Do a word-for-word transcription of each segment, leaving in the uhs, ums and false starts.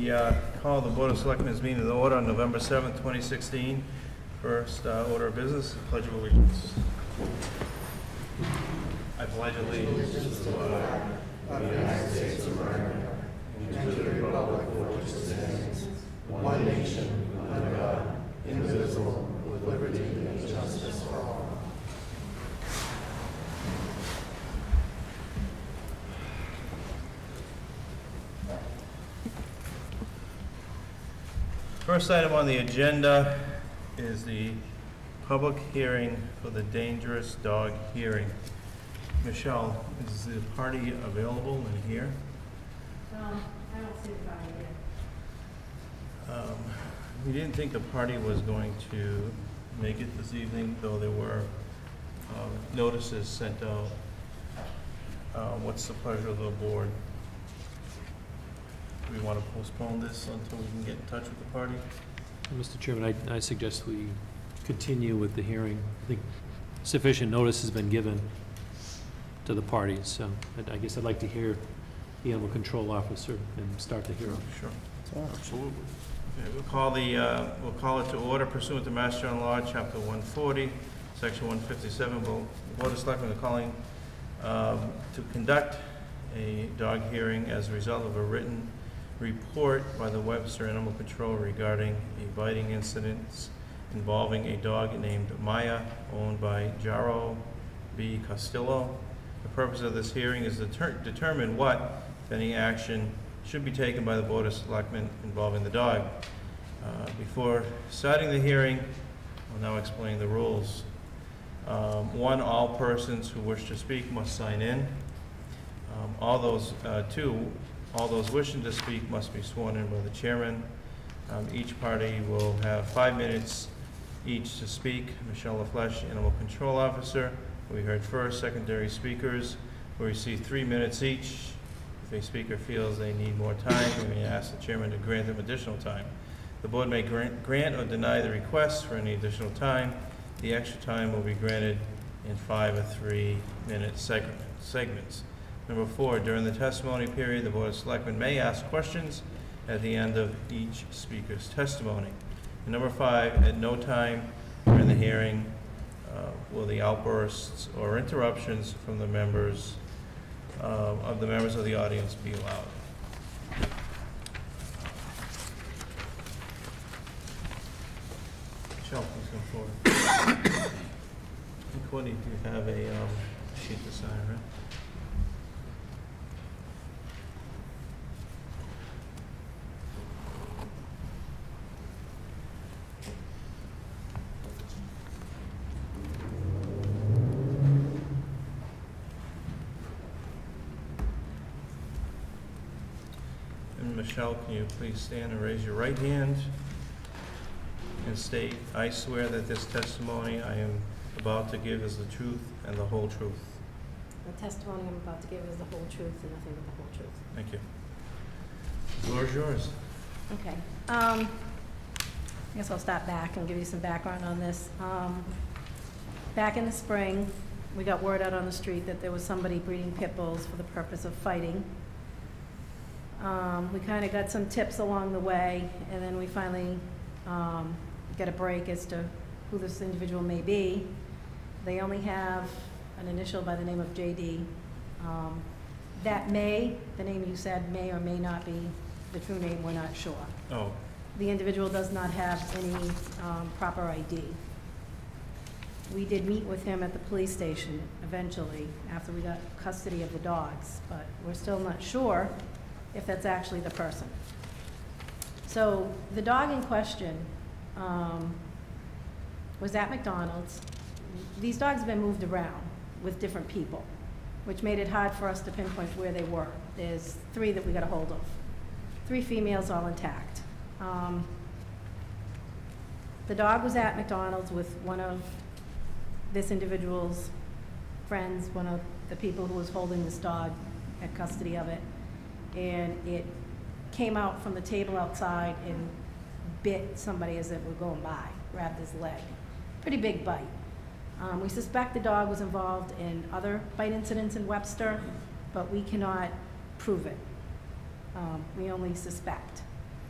We uh, call the Board of Selectmen's meeting to order on November seventh, twenty sixteen. First uh, order of business, Pledge of Allegiance. I pledge allegiance to the flag of the United States of America and to the republic for which it stands, one nation, under God, indivisible, with liberty and justice for all. First item on the agenda is the public hearing for the dangerous dog hearing. Michelle, is the party available in here? Um, I don't see the party yet. Um, we didn't think the party was going to make it this evening, though there were um, notices sent out. Uh, what's the pleasure of the board? Do we want to postpone this until we can get in touch with the party? Mister Chairman, I, I suggest we continue with the hearing. I think sufficient notice has been given to the parties, so I, I guess I'd like to hear the animal control officer and start the hearing. Sure. Absolutely. Okay, we'll call the uh, we'll call it to order pursuant to Mass General Law, Chapter one forty, Section one fifty-seven. We'll, the Board of Selectmen are calling um, to conduct a dog hearing as a result of a written report by the Webster Animal Control regarding a biting incident involving a dog named Maya, owned by Jaro B. Castillo. The purpose of this hearing is to deter determine what, if any, action should be taken by the Board of Selectmen involving the dog. Uh, before starting the hearing, I'll now explain the rules. Um, one, all persons who wish to speak must sign in. Um, all those, uh, two, all those wishing to speak must be sworn in by the chairman. Um, each party will have five minutes each to speak. Michelle LaFleche, Animal Control Officer, we heard first. Secondary speakers will receive three minutes each. If a speaker feels they need more time, we may ask the chairman to grant them additional time. The board may grant, grant or deny the request for any additional time. The extra time will be granted in five or three-minute segment, segments. Number four, during the testimony period, the Board of Selectmen may ask questions at the end of each speaker's testimony. And number five, at no time during the hearing uh, will the outbursts or interruptions from the members uh, of the members of the audience be allowed. Michelle, please come forward. And Courtney, do you have a um, sheet to sign, right? Michelle, can you please stand and raise your right hand and state, I swear that this testimony I am about to give is the truth and the whole truth. The testimony I'm about to give is the whole truth and nothing but the whole truth. Thank you. The floor is yours. Okay. Um, I guess I'll start back and give you some background on this. Um, back in the spring, we got word out on the street that there was somebody breeding pit bulls for the purpose of fighting. Um, we kind of got some tips along the way, and then we finally um, get a break as to who this individual may be. They only have an initial by the name of J D. Um, that may, the name you said, may or may not be the true name, we're not sure. Oh. The individual does not have any um, proper I D. We did meet with him at the police station eventually after we got custody of the dogs, but we're still not sure if that's actually the person. So the dog in question um, was at McDonald's. These dogs have been moved around with different people, which made it hard for us to pinpoint where they were. There's three that we got a hold of. Three females, all intact. Um, the dog was at McDonald's with one of this individual's friends, one of the people who was holding this dog, had custody of it. And it came out from the table outside and bit somebody as it were going by, grabbed his leg. Pretty big bite. Um, we suspect the dog was involved in other bite incidents in Webster, but we cannot prove it. Um, we only suspect.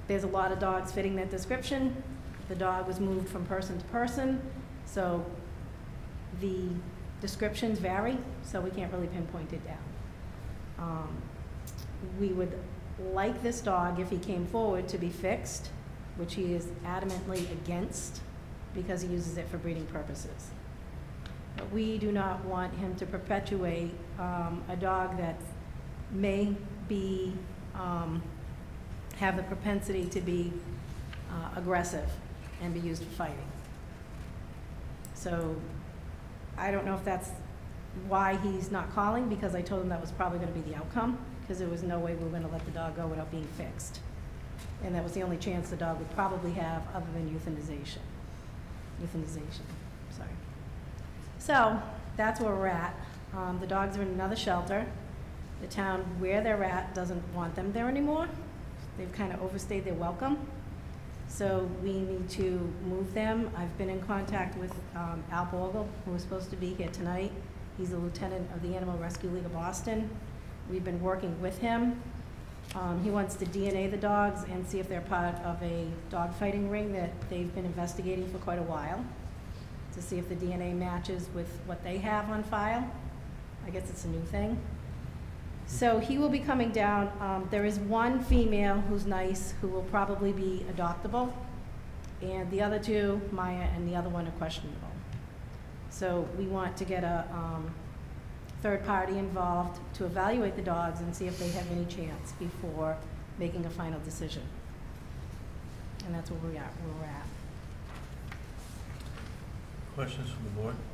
there's a lot of dogs fitting that description. The dog was moved from person to person, so the descriptions vary, so we can't really pinpoint it down. Um, we would like this dog, if he came forward, to be fixed, which he is adamantly against because he uses it for breeding purposes. But we do not want him to perpetuate um, a dog that may be, um, have the propensity to be uh, aggressive and be used for fighting. So I don't know if that's why he's not calling, because I told him that was probably going to be the outcome, because there was no way we were going to let the dog go without being fixed. And that was the only chance the dog would probably have other than euthanization. Euthanization, sorry. So that's where we're at. Um, the dogs are in another shelter. The town where they're at doesn't want them there anymore. They've kind of overstayed their welcome. So we need to move them. I've been in contact with um, Al Bogle, who was supposed to be here tonight. He's a lieutenant of the Animal Rescue League of Boston. We've been working with him. Um, he wants to D N A the dogs and see if they're part of a dog fighting ring that they've been investigating for quite a while, to see if the D N A matches with what they have on file. I guess it's a new thing. So he will be coming down. Um, there is one female who's nice, who will probably be adoptable, and the other two, Maya and the other one, are questionable. So we want to get a um, third party involved to evaluate the dogs and see if they have any chance before making a final decision. And that's where we are, where we're at. Questions from the board?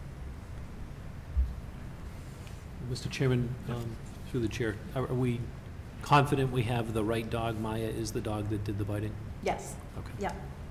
Mister Chairman, um, through the chair, are are we confident we have the right dog? Maya is the dog that did the biting? Yes. Okay. Yeah.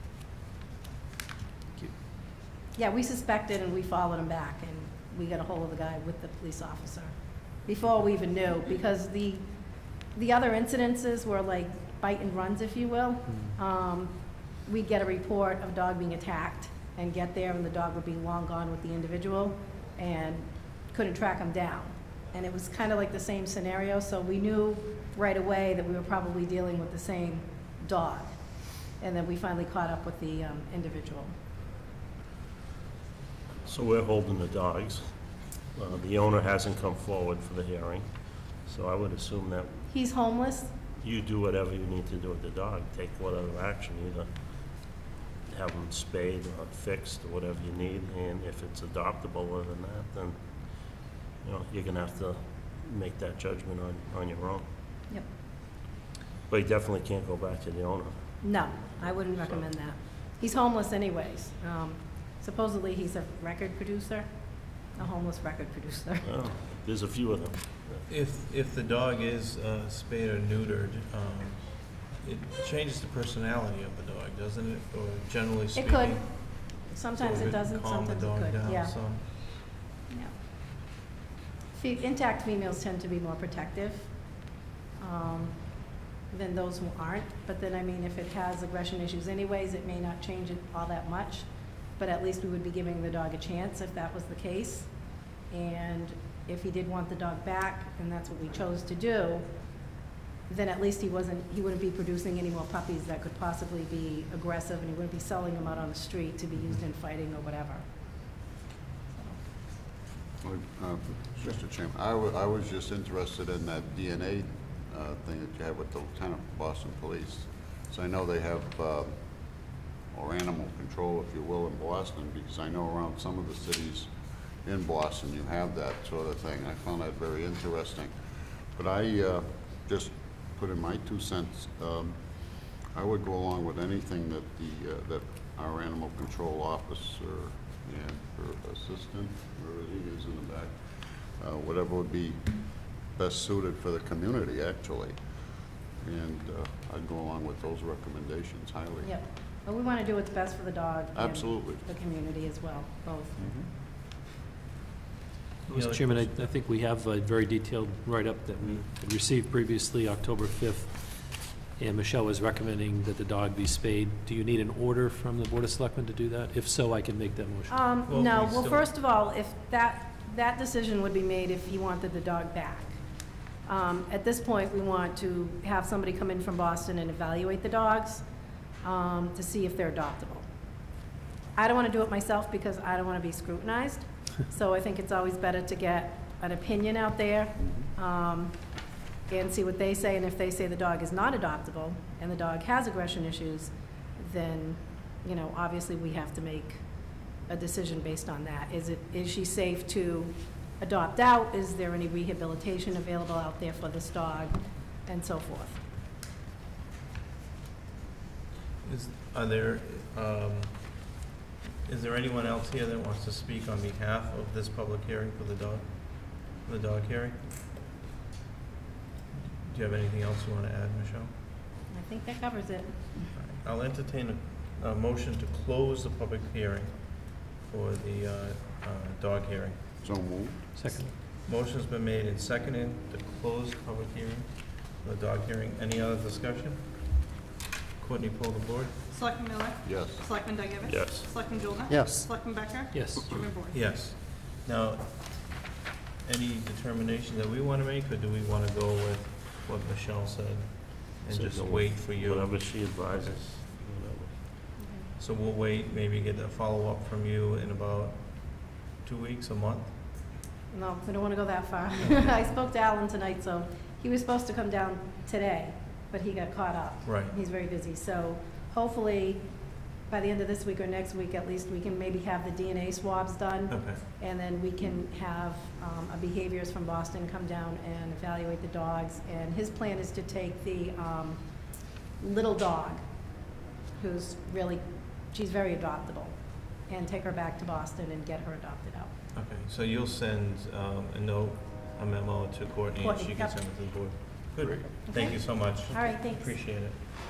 Thank you. Yeah, we suspected and we followed him back, and we got a hold of the guy with the police officer before we even knew, because the the other incidences were like bite and runs, if you will. Mm. Um, we get a report of a dog being attacked and get there, and the dog would be long gone with the individual and couldn't track him down. And it was kind of like the same scenario, so we knew right away that we were probably dealing with the same dog. And then we finally caught up with the um, individual. So we're holding the dogs. Uh, the owner hasn't come forward for the hearing, so I would assume that He's homeless. you do whatever you need to do with the dog. Take whatever action, either have them spayed or fixed or whatever you need, and if it's adoptable other than that, then you know, you're gonna have to make that judgment on, on your own. Yep. But you definitely can't go back to the owner. No, I wouldn't recommend that. He's homeless anyways. Um, supposedly he's a record producer, a homeless record producer. Well, there's a few of them. If, if the dog is uh, spayed or neutered, um, it changes the personality of the dog, doesn't it? Or generally It speaking? could. Sometimes so it doesn't, calm the sometimes dog it could, down yeah. some. Yeah. Fe- Intact females tend to be more protective um, than those who aren't. But then, I mean, if it has aggression issues anyways, it may not change it all that much. But at least we would be giving the dog a chance if that was the case. And if he did want the dog back, and that's what we chose to do, then at least he wasn't, he wouldn't be producing any more puppies that could possibly be aggressive, and he wouldn't be selling them out on the street to be used in fighting or whatever. Uh, Mister Chairman, I wa- I was just interested in that D N A uh, thing that you had with the Lieutenant of Boston Police. So I know they have, uh, or animal control, if you will, in Boston, because I know around some of the cities in Boston you have that sort of thing. I found that very interesting. But I uh, just put in my two cents. Um, I would go along with anything that the uh, that our animal control officer and her assistant, wherever he is in the back, uh, whatever would be best suited for the community, actually. And uh, I'd go along with those recommendations highly. Yep. But we want to do what's best for the dog Absolutely. and the community as well, both. Any Mister other Chairman, I, questions? I think we have a very detailed write-up that we had received previously, October fifth, and Michelle was recommending that the dog be spayed. Do you need an order from the Board of Selectmen to do that? If so, I can make that motion. Um, Well, no, we well, still- first of all, if that, that decision would be made if you wanted the dog back. Um, At this point, we want to have somebody come in from Boston and evaluate the dogs um, to see if they're adoptable. I don't want to do it myself because I don't want to be scrutinized. So I think it's always better to get an opinion out there um, and see what they say. And if they say the dog is not adoptable and the dog has aggression issues, then, you know, obviously we have to make a decision based on that. Is it, is she safe to adopt out? Is there any rehabilitation available out there for this dog? And so forth. Is, are there, um, is there anyone else here that wants to speak on behalf of this public hearing for the dog, the dog hearing? Do you have anything else you want to add, Michelle? I think that covers it. I'll entertain a, a motion to close the public hearing for the, uh, uh, dog hearing. So moved. Second. Motion's been made and seconded to close the public hearing for the dog hearing. Any other discussion? Courtney, pull the board. Selectman Miller? Yes. Selectman Dugovich? Yes. Selectman Jolda? Yes. Selectman Becker? Yes. Chairman Board? Yes. Now, any determination that we want to make, or do we want to go with what Michelle said and So just go with wait for you? Whatever she advises, whatever. So we'll wait, maybe get a follow-up from you in about two weeks, a month? No, we don't want to go that far. I spoke to Alan tonight, so he was supposed to come down today, but he got caught up. Right. He's very busy, so hopefully by the end of this week or next week, at least we can maybe have the D N A swabs done. Okay. And then we can have um, a behaviorist from Boston come down and evaluate the dogs. And his plan is to take the um, little dog, who's really, she's very adoptable, and take her back to Boston and get her adopted out. Okay, so you'll send um, a note, a memo to Courtney, and Courtney, she can yep. send it to the board. Good. Thank Okay. you so much. All right, thanks. Appreciate it.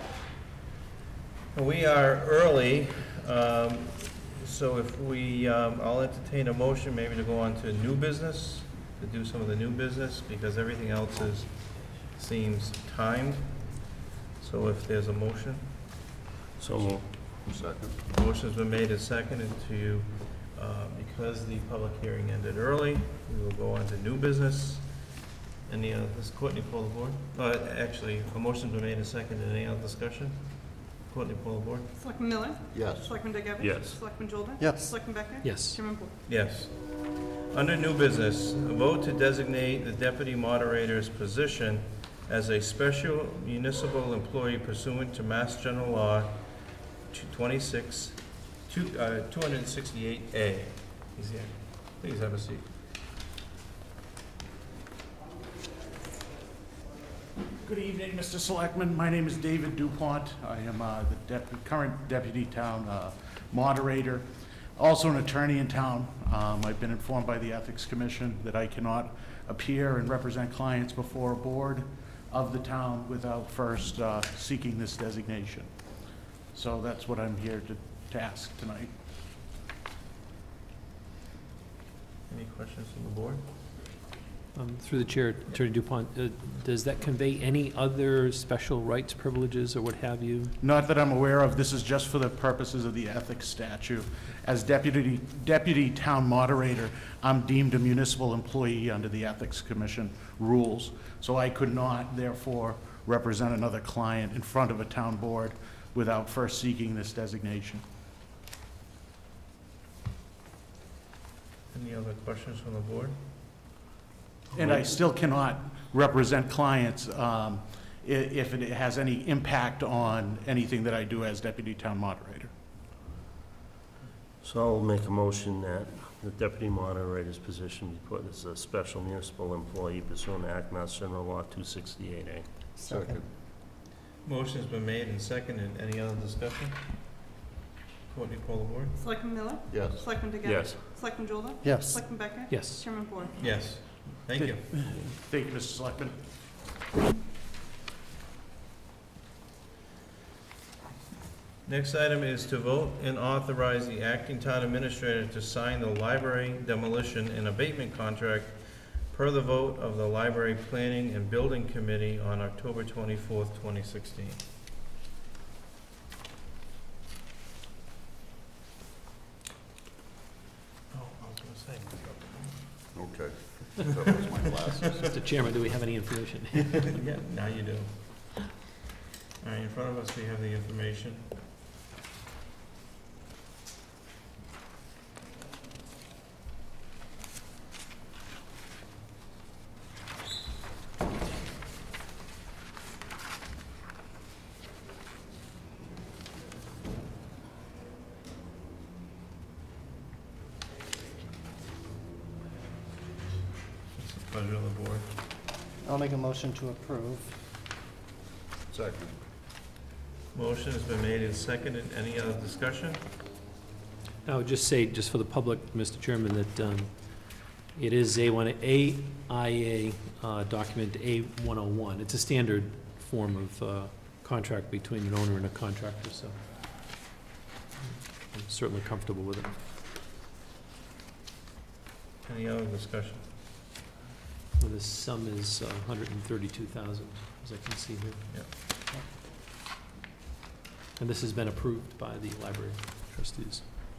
We are early, um, so if we, um, I'll entertain a motion maybe to go on to new business, to do some of the new business, because everything else is, seems timed. So if there's a motion, So moved. Second. motion's been made and seconded to, uh, because the public hearing ended early, we will go on to new business. Any other, does Courtney pull the board? Uh, actually, a motion's been made and seconded. Any other discussion? Courtney, pull the board. Selectman Miller? Yes. Selectman Dugovich? Yes. Selectman Jolda? Yes. Selectman Becker? Yes. Chairman Board? Yes. Under new business, a vote to designate the deputy moderator's position as a special municipal employee pursuant to Mass General Law twenty-six, two, uh, two hundred sixty-eight A. He's here. Please have a seat. Good evening, Mister Selectman. My name is David DuPont. I am uh, the dep- current deputy town uh, moderator, also an attorney in town. Um, I've been informed by the Ethics Commission that I cannot appear and represent clients before a board of the town without first uh, seeking this designation. So that's what I'm here to, to ask tonight. Any questions from the board? Um, Through the chair, Attorney Dupont, uh, does that convey any other special rights, privileges, or what have you? Not that I'm aware of. This is just for the purposes of the ethics statute. As deputy, deputy town moderator, I'm deemed a municipal employee under the Ethics Commission rules. So I could not, therefore, represent another client in front of a town board without first seeking this designation. Any other questions from the board? And I still cannot represent clients um, i- if it has any impact on anything that I do as deputy town moderator. So I'll make a motion that the deputy moderator's position be put as a special municipal employee pursuant to Act Mass General Law two sixty-eight A. Second. Motion's been made and seconded. Any other discussion? Courtney, pull the board. Selectman Miller? Yes. Selectman Dugovich? Yes. Selectman Jolda? Yes. Selectman Becker? Yes. Chairman Board? Yes. Thank you. Thank you, Mister Selectman. Next item is to vote and authorize the acting town administrator to sign the library demolition and abatement contract per the vote of the Library Planning and Building Committee on October twenty-fourth, twenty sixteen. Oh, I was gonna say. Okay. That was my glasses. Mister Chairman, do we have any information? Yeah, now you do. All right, in front of us, we have the information. It's the pleasure of the board. I'll make a motion to approve. Second. Motion has been made and seconded. Any other discussion? I would just say, just for the public, Mister Chairman, that um, it is A one, A I A uh, document A one oh one. It's a standard form of uh, contract between an owner and a contractor, so I'm certainly comfortable with it. Any other discussion? So the sum is uh, one hundred thirty-two thousand, as I can see here. Yep. And this has been approved by the library trustees.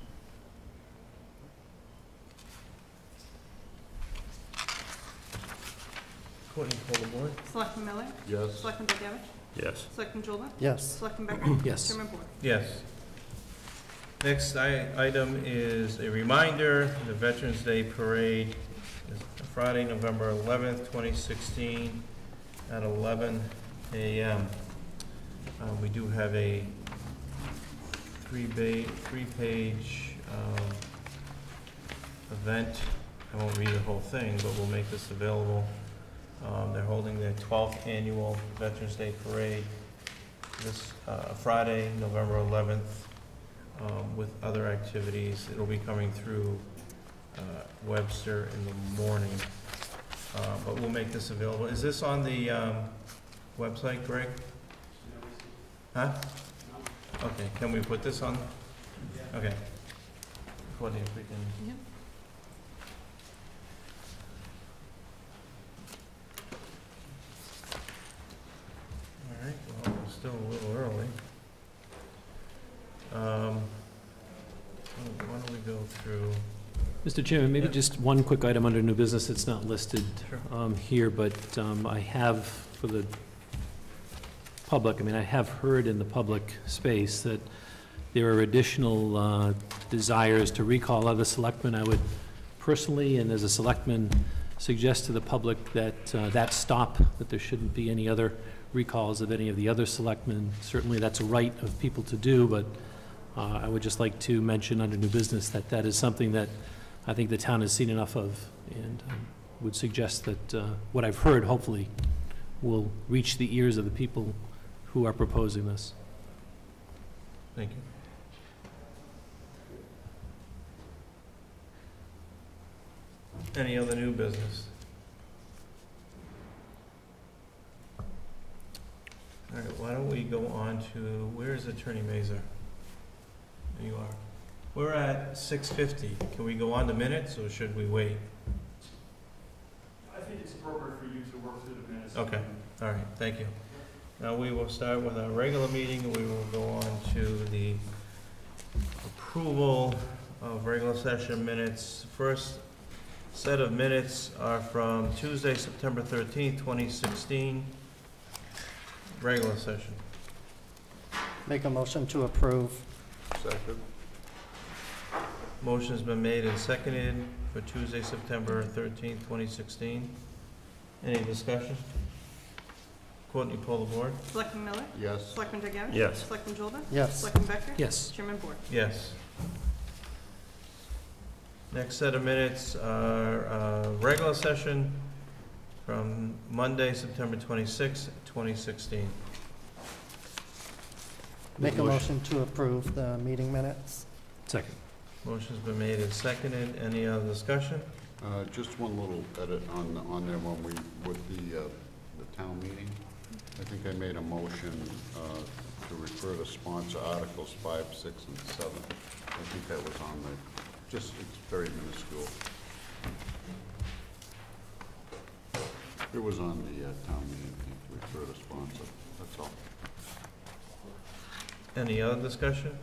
Courtney, pull the board. Selectman Miller? Yes. Selectman Begavich? Yes. Selectman Jolda? Yes. Selectman Becker? Yes. Chairman Board? Yes. Next i- item is a reminder, the Veterans Day Parade is Friday, November eleventh, twenty sixteen, at eleven a m Uh, we do have a three ba- three-page, um, event. I won't read the whole thing, but we'll make this available. Um, they're holding their twelfth annual Veterans Day Parade this, uh, Friday, November eleventh, um, with other activities. It'll be coming through, uh, Webster in the morning. Uh, but we'll make this available. Is this on the, um, website, Greg? Huh? Okay, can we put this on? Okay. Courtney, if we can. Yep. All right, well, we're still a little early. Um, oh, why don't we go through? Mister Chairman, maybe Yeah. just one quick item under new business that's not listed Sure. um, here, but um, I have, for the public, I mean, I have heard in the public space that there are additional uh, desires to recall other selectmen. I would personally, and as a selectman, suggest to the public that uh, that stop, that there shouldn't be any other recalls of any of the other selectmen. Certainly, that's a right of people to do, but uh, I would just like to mention under new business that that is something that I think the town has seen enough of, and um, would suggest that uh, what I've heard, hopefully, will reach the ears of the people who are proposing this. Thank you. Any other new business? All right, why don't we go on to, where is Attorney Mazer? There you are. We're at six fifty. Can we go on to minutes, or should we wait? I think it's appropriate for you to work through the minutes. Okay, all right, thank you. Now, we will start with our regular meeting, and we will go on to the approval of regular session minutes. First set of minutes are from Tuesday, September thirteenth, twenty sixteen, regular session. Make a motion to approve. Second. Motion's been made and seconded for Tuesday, September thirteenth, twenty sixteen. Any discussion? Courtney, pull the board. Selectman Miller? Yes. Selectman Begavich? Yes. Selectman Jolda? Yes. Selectman Becker? Yes. Chairman Board? Yes. Next set of minutes are uh, regular session from Monday, September twenty-sixth, twenty sixteen. Make a motion to approve the meeting minutes. Second. Motion's been made and seconded. Any other discussion? Uh, just one little edit on, on there when we, with the, uh, the town meeting. I think I made a motion, uh, to refer to sponsor articles five, six, and seven. I think that was on the, just, it's very minuscule. It was on the, uh, town meeting, I think, refer to sponsor, that's all. Any other discussion?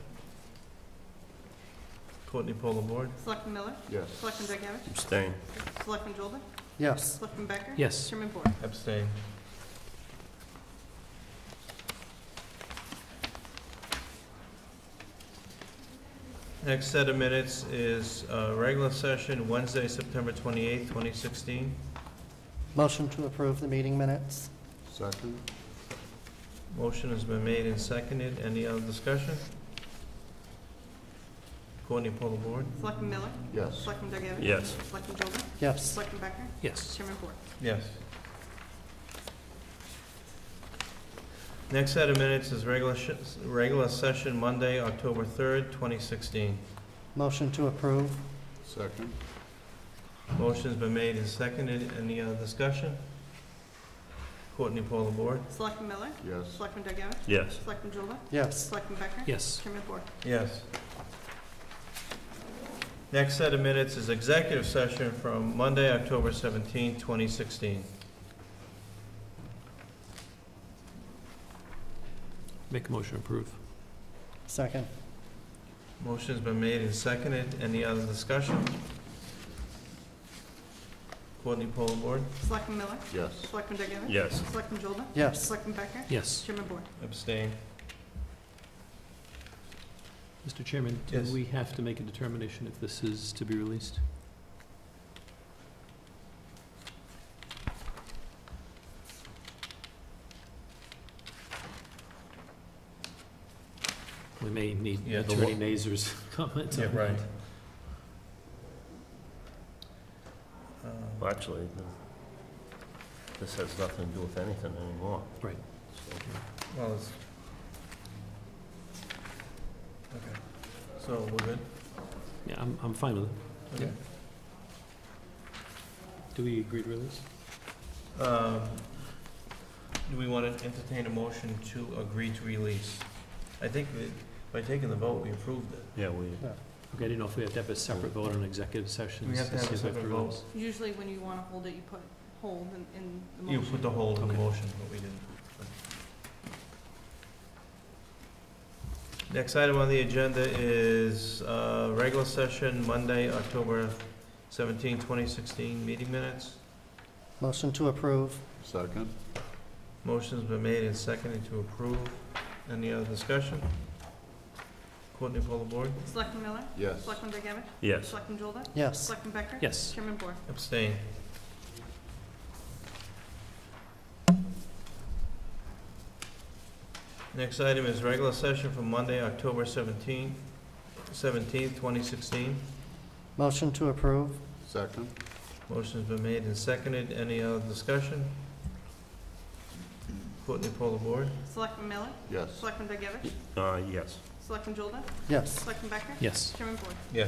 Courtney, pull the board. Selectman Miller? Yes. Selectman Begavich? Abstain. Selectman Jolda? Yes. Selectman Becker? Yes. Chairman Board? Abstain. Next set of minutes is uh, regular session, Wednesday, September twenty-eighth, twenty sixteen. Motion to approve the meeting minutes? Second? Motion has been made and seconded. Any other discussion? Courtney, pull the board. Selectman Miller? Yes. Selectman Durgavish? Yes. Selectman Jolda? Yes. Selectman Becker? Yes. Chairman Board? Yes. Next set of minutes is regular, sh- regular session, Monday, October third, twenty sixteen. Motion to approve? Second? Motion's been made and seconded. Any other discussion? Courtney, pull the board. Selectman Miller? Yes. Selectman Durgavish? Yes. Selectman Jolda? Yes. Selectman Becker? Yes. Chairman Board? Yes. Next set of minutes is executive session from Monday, October seventeenth, twenty sixteen. Make a motion to approve. Second? Motion's been made and seconded. Any other discussion? Courtney, pull the board. Selectman Miller? Yes. Selectman Durgavish? Yes. Selectman Jolda? Yes. Selectman Becker? Yes. Chairman Board? Abstain. Mister Chairman, do Yes. we have to make a determination if this is to be released? We may need Yeah, the Attorney wa- Nazar's comment Yeah, on right. that. Um, Well, actually, th- this has nothing to do with anything anymore. Right. So, Well, it's... Okay. So, we're good? Yeah, I'm, I'm fine with it. Okay. Do we agree to release? Um, Do we want to entertain a motion to agree to release? I think that by taking the vote, we approved it. Yeah, we, Okay, I didn't know if we have to have a separate vote on executive sessions. We have to have see a if we separate vote. release. Usually when you want to hold it, you put hold in, in the You motion. put the hold in the Okay. motion, but we didn't. Next item on the agenda is uh, regular session, Monday, October seventeenth, twenty sixteen, meeting minutes. Motion to approve? Second? Motion's been made and seconded to approve. Any other discussion? Courtney, pull the board. Selectman Miller? Yes. Selectman Durgavish? yes. Selectman Jolda? Yes. Selectman Becker? Yes. Chairman Board? Abstain. Next item is regular session for Monday, October seventeenth, seventeenth, twenty sixteen. Motion to approve? Second? Motion's been made and seconded. Any other discussion? Courtney, pull the board. Selectman Miller? Yes. Selectman Durgavish? Uh, yes. Selectman Jolda? Yes. Selectman Becker? Yes. Chairman Board? Yes.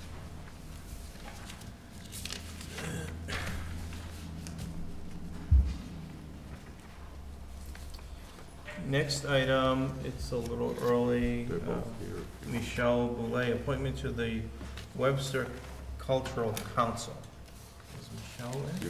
Next item, it's a little early. They're uh, both here. Michelle Boulay, appointment to the Webster Cultural Council. Is Michelle in? Yeah.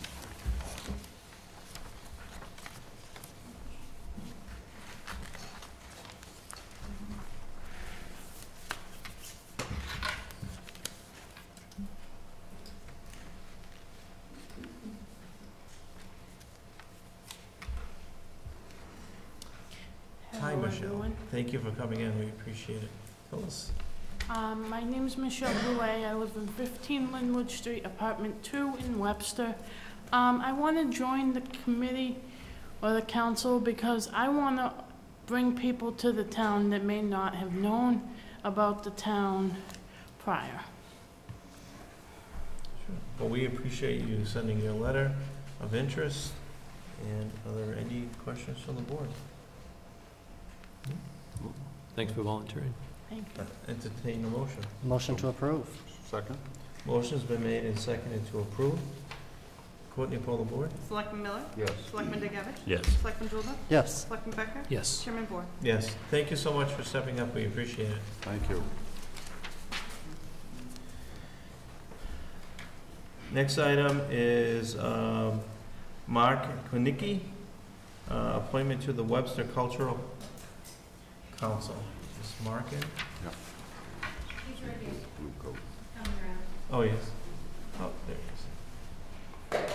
Hi, Hello, Michelle. everyone. Thank you for coming in, we appreciate it. Tell us. Um, my name's Michelle Boulay. I live in fifteen Linwood Street, apartment two in Webster. Um, I want to join the committee or the council because I want to bring people to the town that may not have known about the town prior. Sure. Well, we appreciate you sending your letter of interest. And are there any questions from the board? Thanks for volunteering. Thank you. Uh, Entertain a motion. Motion to approve? Second? Motion's been made and seconded to approve. Courtney, pull the board. Selectman Miller? Yes. Selectman Durgavish? Yes. Selectman Jolda? Yes. Selectman Becker? Yes. Chairman Board? Yes, thank you so much for stepping up, we appreciate it. Thank you. Next item is um, Mark Konicki, uh, appointment to the Webster Cultural Council. Is Mark in? Blue coat. Oh, yes. Oh, there he is.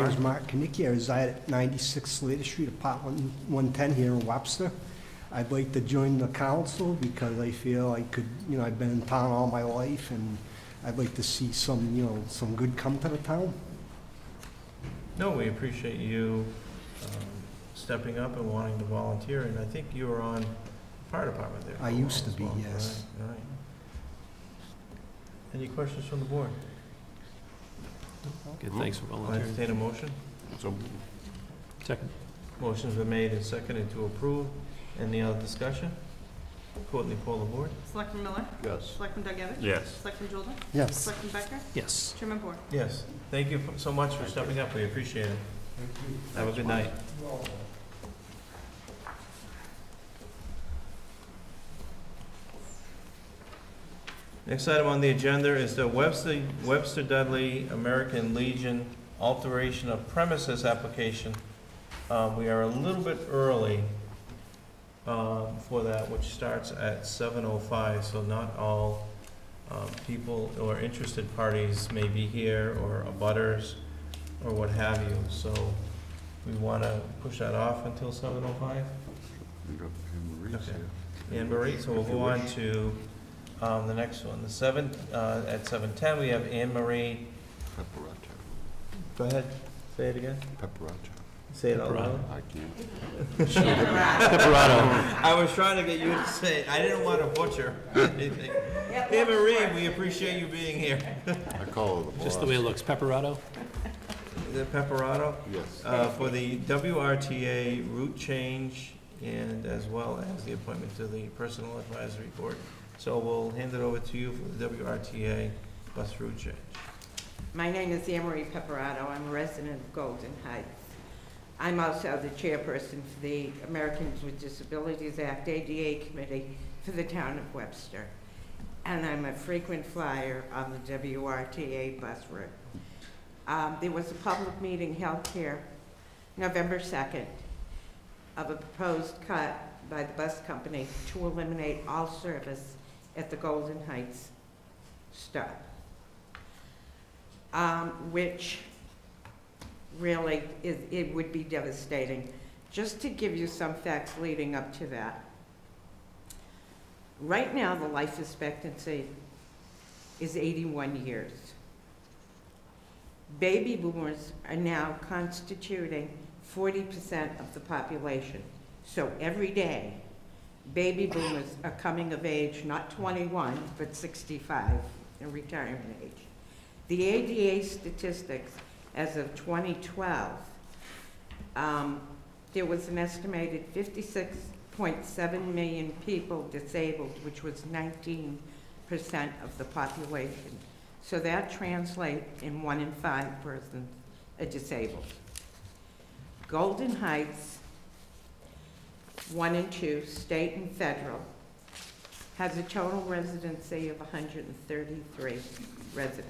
name is Mark Kinnicky. I reside at ninety-six Slater Street, apartment one ten here in Webster. I'd like to join the council because I feel I could, you know, I've been in town all my life, and I'd like to see some, you know, some good come to the town. No, we appreciate you um, stepping up and wanting to volunteer, and I think you were on the fire department there. for I a while used to as be, well. yes. Right, right. Any questions from the board? Okay, thanks for I'll volunteering. entertain a motion. So, Second. Motion's been made and seconded to approve. Any other discussion? Courtney, call the board. Selectman Miller? yes. Selectman Duganich? Yes. Selectman Jolda? Yes. Selectman Becker? Yes. Chairman Board? Yes. Thank you so much for stepping up. We appreciate it. Have a good night. Next item on the agenda is the Webster, Webster Dudley American Legion alteration of premises application. Um, we are a little bit early, um, for that, which starts at seven oh five, so not all, um, people or interested parties may be here, or abutters, or what have you, so we wanna push that off until seven oh five? We got Anne Marie's Okay. here. Anne Marie, so we'll go on to, um, the next one, the seven, uh, at seven ten, we have Anne Marie. Pepperata, Go ahead, say it again. Pepperata. Say it out loud. I can't. Pepperado. I was trying to get you to say it, I didn't want to butcher anything. Anne Marie, we appreciate you being here. I call her the boss. Just the way it looks, Pepperado? The Pepperado, Yes. uh, for the W R T A route change, and as well as the appointment to the Personal Advisory Board. So we'll hand it over to you for the W R T A bus route change. My name is Anne Marie Pepperado. I'm a resident of Golden Heights. I'm also the chairperson for the Americans with Disabilities Act A D A Committee for the town of Webster. And I'm a frequent flyer on the W R T A bus route. Um, there was a public meeting held here November second of a proposed cut by the bus company to eliminate all service at the Golden Heights stop, um, which really is, it would be devastating. Just to give you some facts leading up to that. Right now, the life expectancy is eighty-one years. Baby boomers are now constituting forty percent of the population. So every day, baby boomers are coming of age, not twenty-one, but sixty-five in retirement age. The A D A statistics as of twenty twelve, um, there was an estimated fifty-six point seven million people disabled, which was nineteen percent of the population. So that translates in one in five persons are disabled. Golden Heights, one and two, state and federal, has a total residency of one hundred thirty-three residents.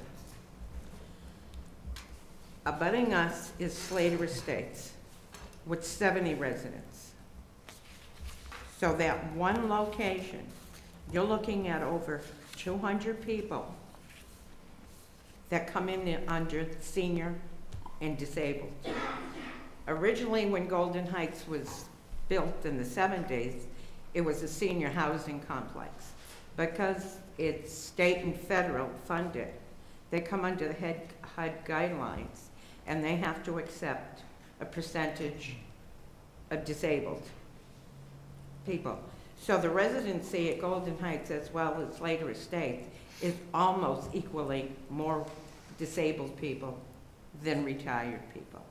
Abutting us is Slater Estates with seventy residents. So that one location, you're looking at over two hundred people that come in there under senior and disabled. Originally, when Golden Heights was built in the seventies, it was a senior housing complex. Because it's state and federal funded, they come under the H U D guidelines, and they have to accept a percentage of disabled people. So the residency at Golden Heights, as well as Slater Estates, is almost equally more disabled people than retired people.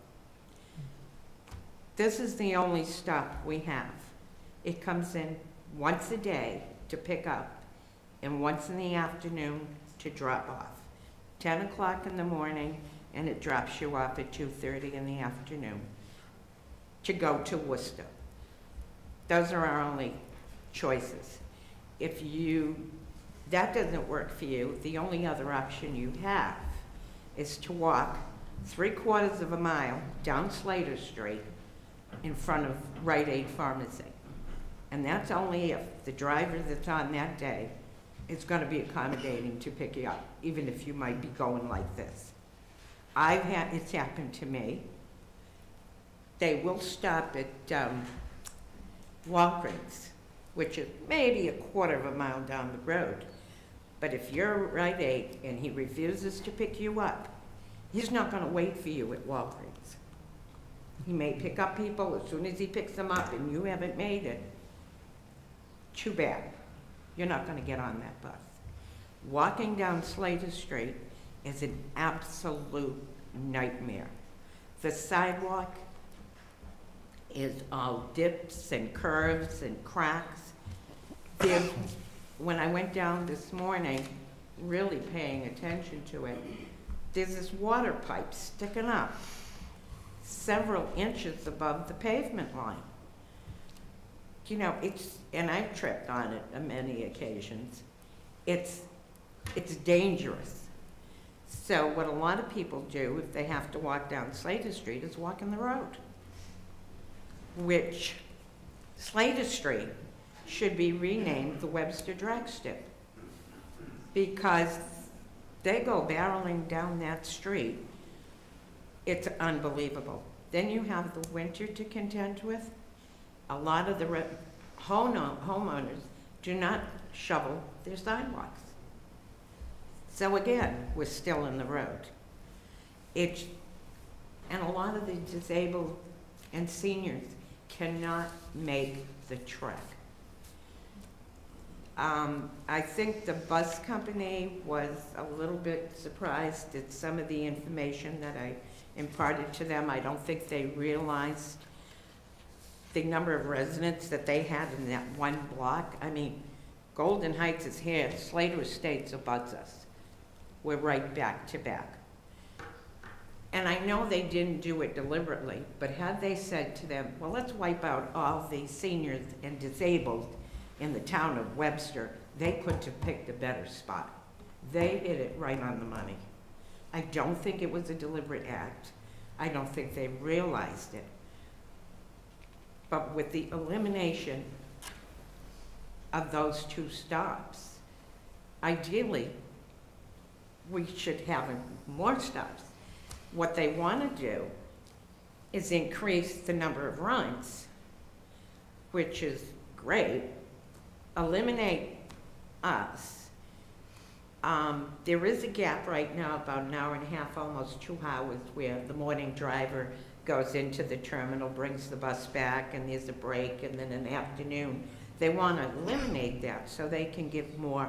This is the only stop we have. It comes in once a day to pick up and once in the afternoon to drop off. ten o'clock in the morning, and it drops you off at two thirty in the afternoon to go to Worcester. Those are our only choices. If you, that doesn't work for you, the only other option you have is to walk three quarters of a mile down Slater Street in front of Rite Aid Pharmacy. And that's only if the driver that's on that day is going to be accommodating to pick you up, even if you might be going like this. I've had, it's happened to me. they will stop at um, Walgreens, which is maybe a quarter of a mile down the road. But if you're Rite Aid and he refuses to pick you up, he's not gonna wait for you at Walgreens. He may pick up people as soon as he picks them up and you haven't made it. Too bad. You're not gonna get on that bus. Walking down Slater Street is an absolute nightmare. The sidewalk is all dips and curves and cracks. There, when I went down this morning, really paying attention to it, there's this water pipe sticking up several inches above the pavement line. You know, it's, and I've tripped on it on many occasions. It's, it's dangerous. So what a lot of people do if they have to walk down Slater Street is walk in the road, which Slater Street should be renamed the Webster Drag Strip, because they go barreling down that street. It's unbelievable. Then you have the winter to contend with. A lot of the re home homeowners do not shovel their sidewalks. So again, we're still in the road. It's, and a lot of the disabled and seniors cannot make the trek. Um, I think the bus company was a little bit surprised at some of the information that I imparted to them. I don't think they realized the number of residents that they had in that one block. I mean, Golden Heights is here, Slater Estates abuts us. We're right back to back. And I know they didn't do it deliberately, but had they said to them, well, let's wipe out all the seniors and disabled in the town of Webster, they could have picked a better spot. They hit it right on the money. I don't think it was a deliberate act. I don't think they realized it. But with the elimination of those two stops, ideally, we should have more stops. What they want to do is increase the number of runs, which is great, eliminate us. Um, there is a gap right now, about an hour and a half, almost two hours, where the morning driver goes into the terminal, brings the bus back, and there's a break, and then in the afternoon. They want to eliminate that so they can give more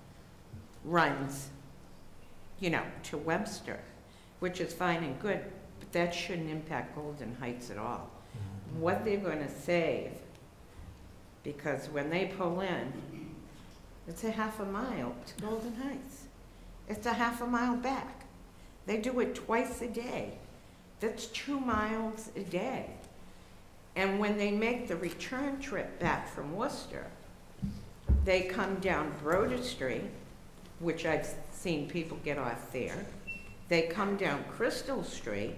runs, you know, to Webster, which is fine and good, but that shouldn't impact Golden Heights at all. Mm-hmm. What they're going to save, because when they pull in, it's a half a mile to Golden Heights. It's a half a mile back. They do it twice a day. That's two miles a day. And when they make the return trip back from Worcester, they come down Broder Street, which I've seen people get off there. They come down Crystal Street,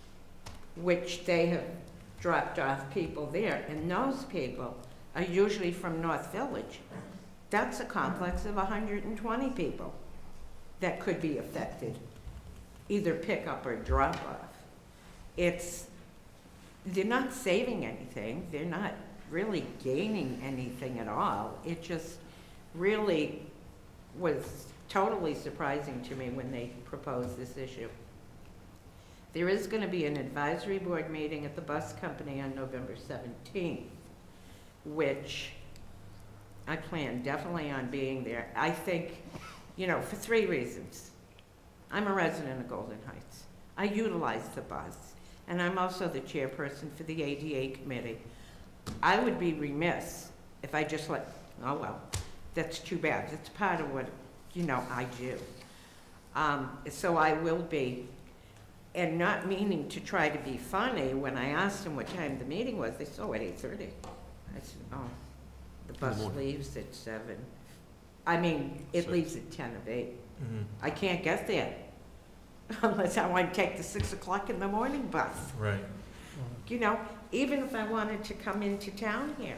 which they have dropped off people there, and those people are usually from North Village. That's a complex of one hundred twenty people that could be affected, either pick up or drop off. It's, they're not saving anything. They're not really gaining anything at all. It just really was totally surprising to me when they proposed this issue. There is going to be an advisory board meeting at the bus company on November seventeenth, which I plan definitely on being there. I think, you know, for three reasons. I'm a resident of Golden Heights. I utilize the bus, and I'm also the chairperson for the A D A committee. I would be remiss if I just let, oh well, that's too bad. It's part of what, you know, I do. Um, so I will be, and not meaning to try to be funny, when I asked them what time the meeting was, they said, oh, at eight thirty. I said, oh, the bus leaves at seven. I mean, it Six. leaves at ten of eight. Mm-hmm. I can't get there unless I want to take the six o'clock in the morning bus. Right. You know, even if I wanted to come into town here,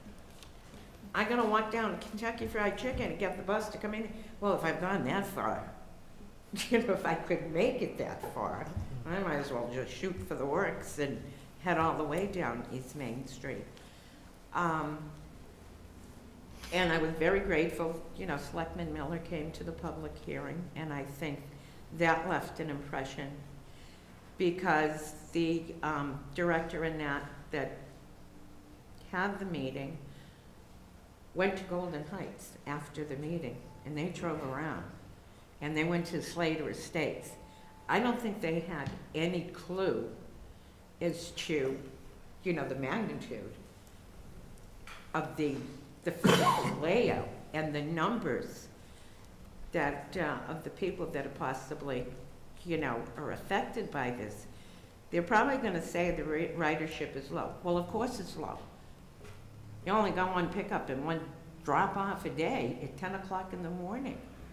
I'm gonna walk down to Kentucky Fried Chicken and get the bus to come in. Well, if I've gone that far, you know, if I could make it that far, I might as well just shoot for the works and head all the way down East Main Street. Um, and I was very grateful, you know, Selectman Miller came to the public hearing, and I think that left an impression, because the um, director in that, that had the meeting went to Golden Heights after the meeting, and they drove around, and they went to Slater Estates. I don't think they had any clue as to, you know, the magnitude of the, the physical layout and the numbers that, uh, of the people that are possibly, you know, are affected by this. They're probably gonna say the ridership is low. Well, of course it's low. You only got one pickup and one drop off a day at ten o'clock in the morning.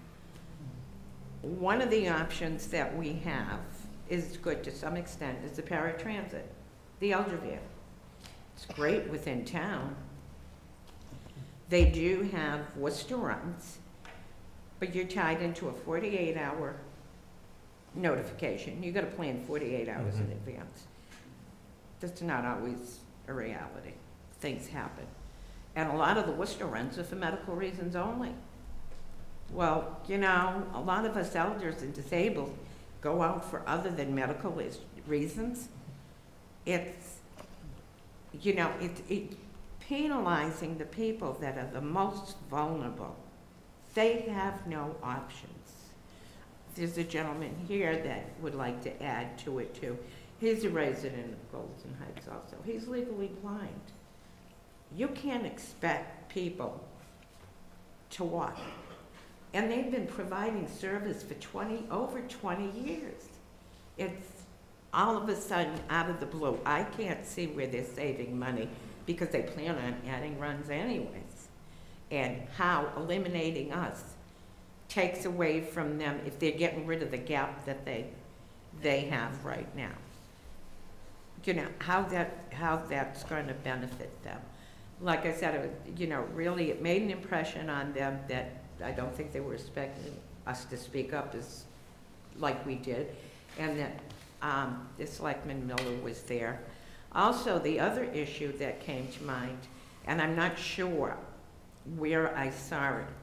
One of the options that we have is good to some extent is the paratransit, the Elderview. It's great within town. They do have Worcester runs, but you're tied into a forty-eight hour notification. You gotta plan forty-eight hours Mm-hmm. in advance. That's not always a reality. Things happen. And a lot of the Worcester runs are for medical reasons only. Well, you know, a lot of us elders and disabled go out for other than medical is- reasons. It's, you know, it, it penalizing the people that are the most vulnerable. They have no options. There's a gentleman here that would like to add to it too. He's a resident of Golden Heights also. He's legally blind. You can't expect people to walk. And they've been providing service for twenty, over twenty years. It's all of a sudden out of the blue. I can't see where they're saving money because they plan on adding runs anyways. And how eliminating us takes away from them if they're getting rid of the gap that they, they have right now. You know, how that, how that's going to benefit them. Like I said, it was, you know, really it made an impression on them that I don't think they were expecting us to speak up as like we did, and that um, the Selectman Miller was there. Also, the other issue that came to mind, and I'm not sure where I saw it,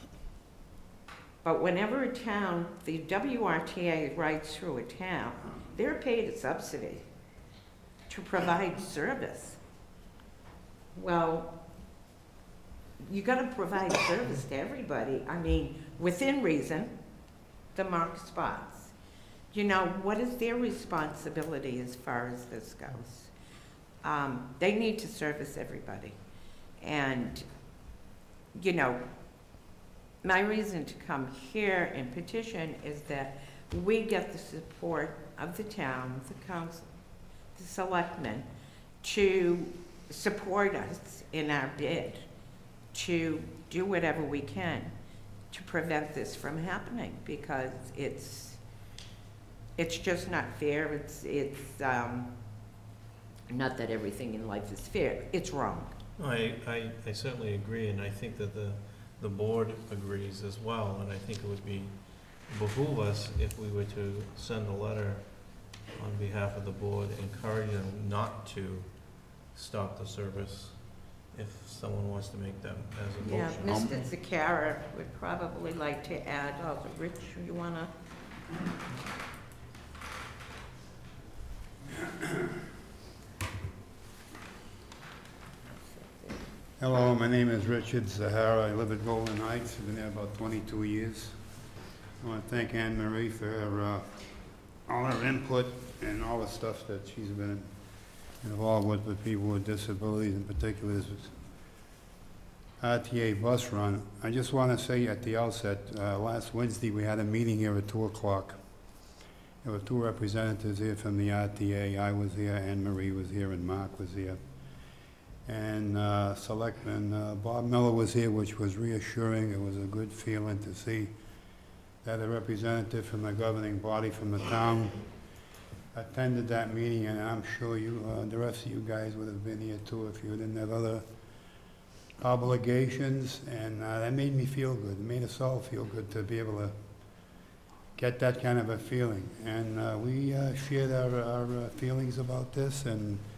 but whenever a town, the W R T A rides through a town, they're paid a subsidy to provide service. Well, you gotta provide service to everybody. I mean, within reason, the marked spots. You know, what is their responsibility as far as this goes? Um, they need to service everybody. And, you know, my reason to come here and petition is that we get the support of the town, the council, the selectmen, to support us in our bid to do whatever we can to prevent this from happening, because it's it's just not fair. It's it's um, not that everything in life is fair. It's wrong. I, I, I certainly agree, and I think that the, the board agrees as well, and I think it would be behoove us if we were to send a letter on behalf of the board encouraging them not to stop the service if someone wants to make them as a Yeah, motion. Mister Zakara would probably like to add, also, Rich, you wanna? Hello, my name is Richard Zahara. I live at Golden Heights. I've been there about twenty-two years. I want to thank Anne Marie for her, uh, all her input and all the stuff that she's been involved with with people with disabilities, in particular this R T A bus run. I just want to say at the outset, uh, last Wednesday we had a meeting here at two o'clock. There were two representatives here from the R T A. I was here, Anne Marie was here, and Mark was here. And uh, Selectman uh, Bob Miller was here, which was reassuring. It was a good feeling to see that a representative from the governing body from the town attended that meeting, and I'm sure you, uh, the rest of you guys would have been here too if you didn't have other obligations, and uh, that made me feel good. It made us all feel good to be able to get that kind of a feeling. And uh, we uh, shared our, our uh, feelings about this, and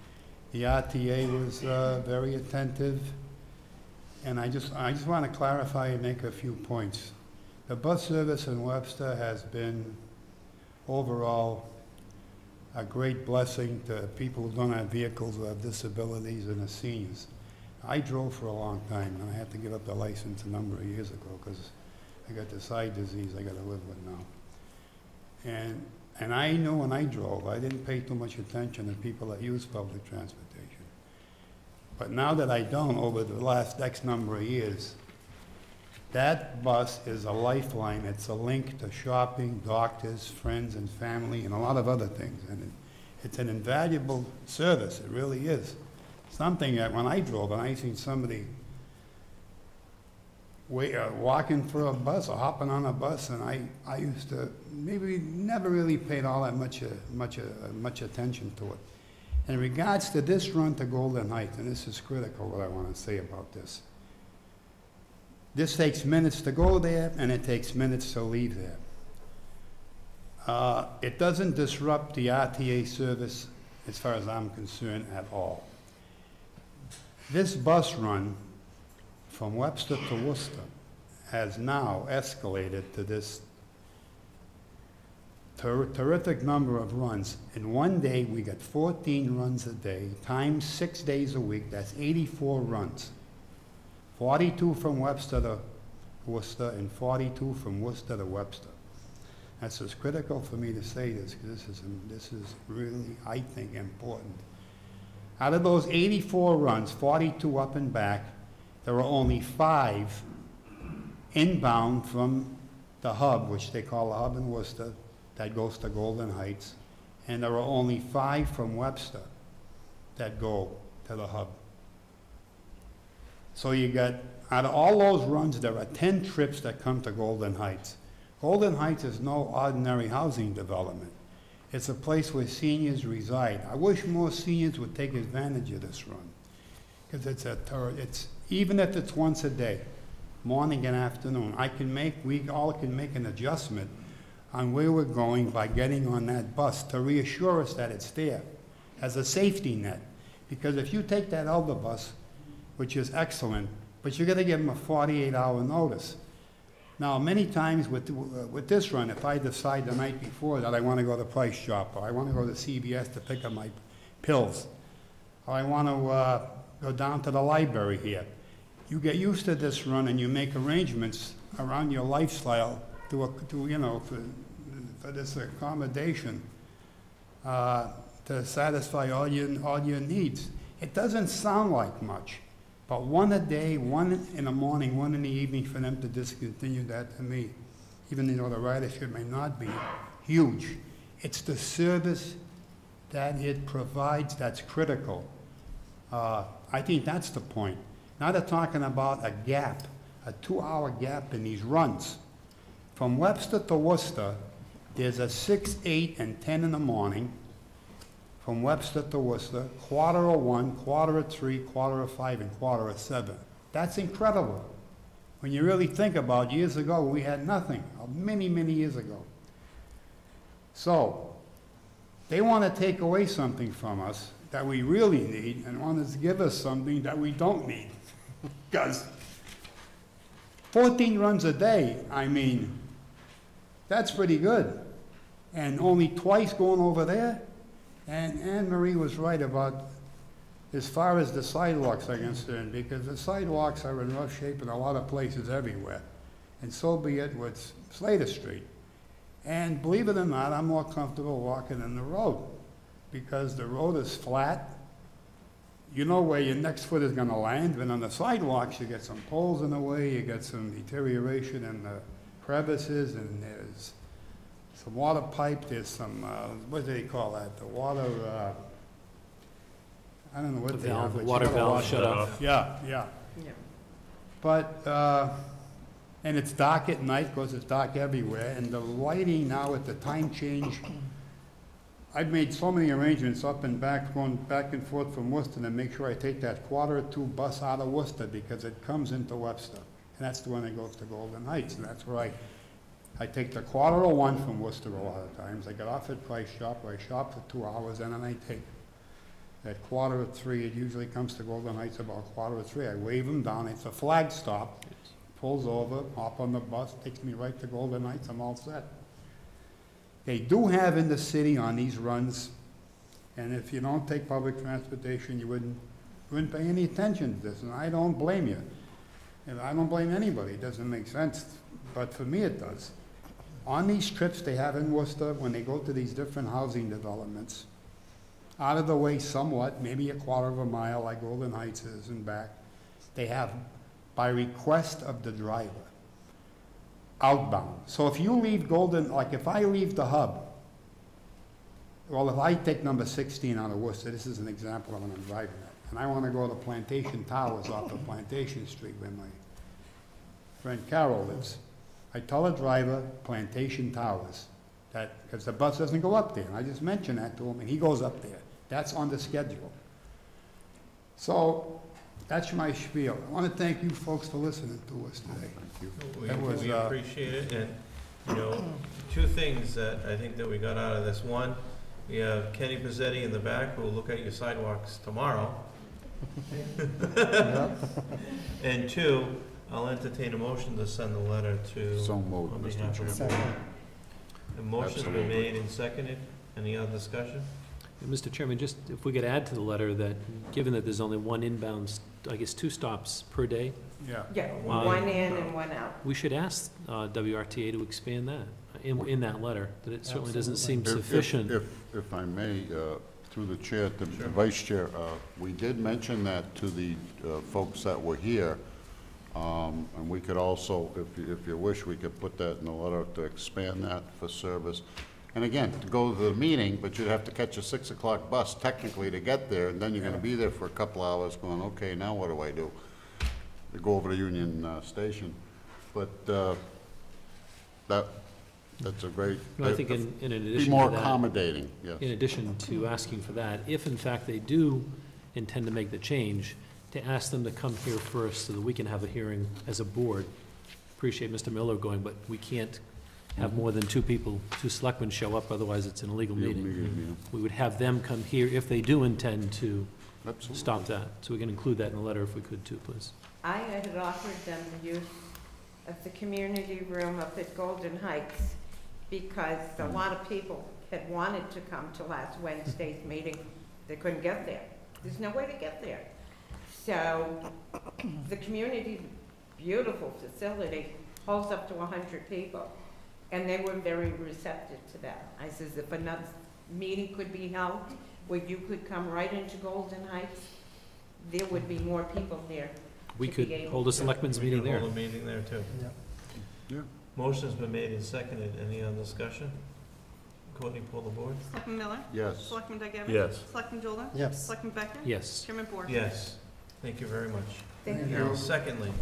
The R T A was uh, very attentive, and I just, I just want to clarify and make a few points. The bus service in Webster has been overall a great blessing to people who don't have vehicles, who have disabilities, and the seniors. I drove for a long time, and I had to give up the license a number of years ago because I got this eye disease I got to live with now. And, and I knew when I drove, I didn't pay too much attention to people that use public transportation. But now that I don't, over the last X number of years, that bus is a lifeline. It's a link to shopping, doctors, friends, and family, and a lot of other things. And it, it's an invaluable service. It really is. Something that when I drove, and I seen somebody wait, uh, walking for a bus or hopping on a bus, and I, I used to maybe never really paid all that much, uh, much, uh, much attention to it. In regards to this run to Golden Heights, and this is critical what I want to say about this. This takes minutes to go there, and it takes minutes to leave there. Uh, it doesn't disrupt the R T A service, as far as I'm concerned, at all. This bus run from Webster to Worcester has now escalated to this ter terrific number of runs. In one day, we got fourteen runs a day, times six days a week. That's eighty-four runs. forty-two from Webster to Worcester and forty-two from Worcester to Webster. That's just critical for me to say this, because this is, this is really, I think, important. Out of those eighty-four runs, forty-two up and back, there are only five inbound from the hub, which they call the hub in Worcester, that goes to Golden Heights, and there are only five from Webster that go to the hub. So you got, out of all those runs, there are ten trips that come to Golden Heights. Golden Heights is no ordinary housing development. It's a place where seniors reside. I wish more seniors would take advantage of this run, because it's a, it's, even if it's once a day, morning and afternoon, I can make, we all can make an adjustment on where we're going by getting on that bus to reassure us that it's there as a safety net. Because if you take that elder bus, which is excellent, but you're gonna give them a forty-eight hour notice. Now, many times with, uh, with this run, if I decide the night before that I wanna go to Price Shop, or I wanna go to C V S to pick up my pills, or I wanna uh, go down to the library here, you get used to this run and you make arrangements around your lifestyle to, uh, to you know, for, for this accommodation uh, to satisfy all your, all your needs. It doesn't sound like much, but one a day, one in the morning, one in the evening, for them to discontinue that, to me, even though the ridership may not be huge, it's the service that it provides that's critical. Uh, I think that's the point. Now they're talking about a gap, a two-hour gap in these runs. From Webster to Worcester, there's a six, eight, and ten in the morning. From Webster to Worcester, quarter of one, quarter of three, quarter of five, and quarter of seven. That's incredible. When you really think about years ago, we had nothing, many, many years ago. So, they want to take away something from us that we really need and want to give us something that we don't need. Because fourteen runs a day, I mean, that's pretty good. And only twice going over there. And Anne Marie was right about as far as the sidewalks are concerned, because the sidewalks are in rough shape in a lot of places everywhere. And so be it with Slater Street. And believe it or not, I'm more comfortable walking in the road, because the road is flat. You know where your next foot is gonna land, but on the sidewalks, you get some poles in the way, you get some deterioration in the crevices, and there's some water pipe, there's some, uh, what do they call that? The water, uh, I don't know what The they valve, have. the but water you gotta valve wash shut it off. Yeah, yeah. Yeah. But, uh, and it's dark at night, because it's dark everywhere, and the lighting now with the time change, I've made so many arrangements up and back, going back and forth from Worcester to make sure I take that quarter two bus out of Worcester, because it comes into Webster. And that's the one that goes to Golden Heights, and that's where I, I take the quarter of one from Worcester a lot of times. I get off at Price Shop, where I shop for two hours, and then I take At quarter of three, it usually comes to Golden Heights about quarter of three. I wave him down. It's a flag stop. Pulls over, hop on the bus, takes me right to Golden Heights. I'm all set. They do have in the city on these runs, and if you don't take public transportation, you wouldn't, wouldn't pay any attention to this, and I don't blame you. And I don't blame anybody. It doesn't make sense, but for me it does. On these trips they have in Worcester, when they go to these different housing developments, out of the way somewhat, maybe a quarter of a mile like Golden Heights is and back, they have, by request of the driver, outbound. So if you leave Golden, like if I leave the hub, well, if I take number sixteen out of Worcester, this is an example of when I'm driving it, and I want to go to Plantation Towers off of Plantation Street where my friend Carol lives, I tell the driver Plantation Towers, that, because the bus doesn't go up there, and I just mention that to him, and he goes up there. That's on the schedule. So, that's my spiel. I want to thank you folks for listening to us today. Thank you. We, That was, we uh, appreciate it, and, you know, two things that I think that we got out of this. One, we have Kenny Pizzetti in the back who will look at your sidewalks tomorrow. And two, I'll entertain a motion to send the letter to. So moved, on Mister behalf of the Chairman. board. The motion's been Absolutely. made and seconded. Any other discussion? Mister Chairman, just if we could add to the letter that, given that there's only one inbound, st- I guess, two stops per day, Yeah. Yeah, Wow. one in and one out. we should ask uh, W R T A to expand that in, in that letter, that it certainly doesn't seem If- if- sufficient. If, if I may, uh, through the chair, to the Sure. vice chair, uh, we did mention that to the uh, folks that were here. Um, And we could also, if you, if you wish, we could put that in the letter to expand that for service. And again, to go to the meeting, but you'd have to catch a six o'clock bus technically to get there, and then you're gonna be there for a couple hours going, okay, now what do I do? To go over to Union uh, Station. But uh, that, that's a great. No, I think in, in Be addition more to that, accommodating, yes. in addition to asking for that, if in fact they do intend to make the change, to ask them to come here first so that we can have a hearing as a board. Appreciate Mister Miller going, but we can't have more than two people, two selectmen show up, otherwise it's an illegal Yeah, meeting. meeting, We would have them come here if they do intend to yeah. Absolutely. stop that. So we can include that in the letter if we could too, please. I had offered them the use of the community room up at Golden Heights because a lot of people had wanted to come to last Wednesday's meeting. They couldn't get there. There's no way to get there. So the community, beautiful facility, holds up to one hundred people. And they were very receptive to that. I says, if another meeting could be held where you could come right into Golden Heights, there would be more people there. We to could be able hold a to- selectmen's We meeting can there. hold a meeting there too. Yeah. Motion's been made and seconded. Any other discussion? Courtney, pull the board. Selectman Miller? Yes. Selectman Degevich? Yes. Selectman Jolda? Yes. Selectman Becker? Yes. Chairman Board? Yes. Thank you very much. Thank Now, you. secondly,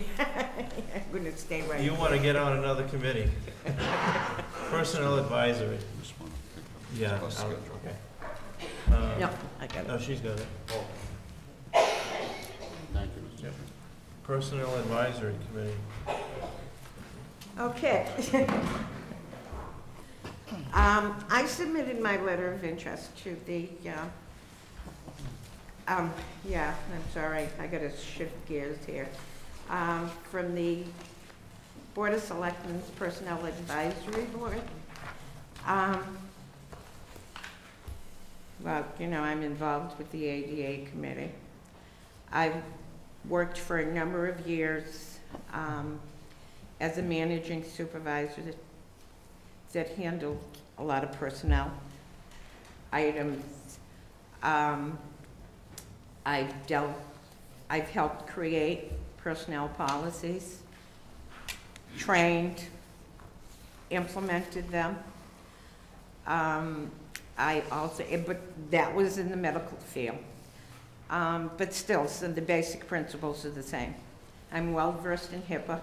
I'm gonna stay right. you want to get on another committee. Personnel advisory. Just wanna pick up Yeah. bus I'll- schedule. okay. Um, No, I got it. No, she's got it. Thank you, Mister Chairman. Personnel advisory committee. Okay. Um, I submitted my letter of interest to the, uh, um, yeah, I'm sorry, I gotta shift gears here. Um, from the Board of Selectmen's Personnel Advisory Board. Um, well, you know, I'm involved with the A D A committee. I've worked for a number of years, um, as a managing supervisor that, that handled a lot of personnel items. Um, I've dealt, I've helped create personnel policies, trained, implemented them. Um, I also, eh, but that was in the medical field. Um, but still, so the basic principles are the same. I'm well versed in HIPAA.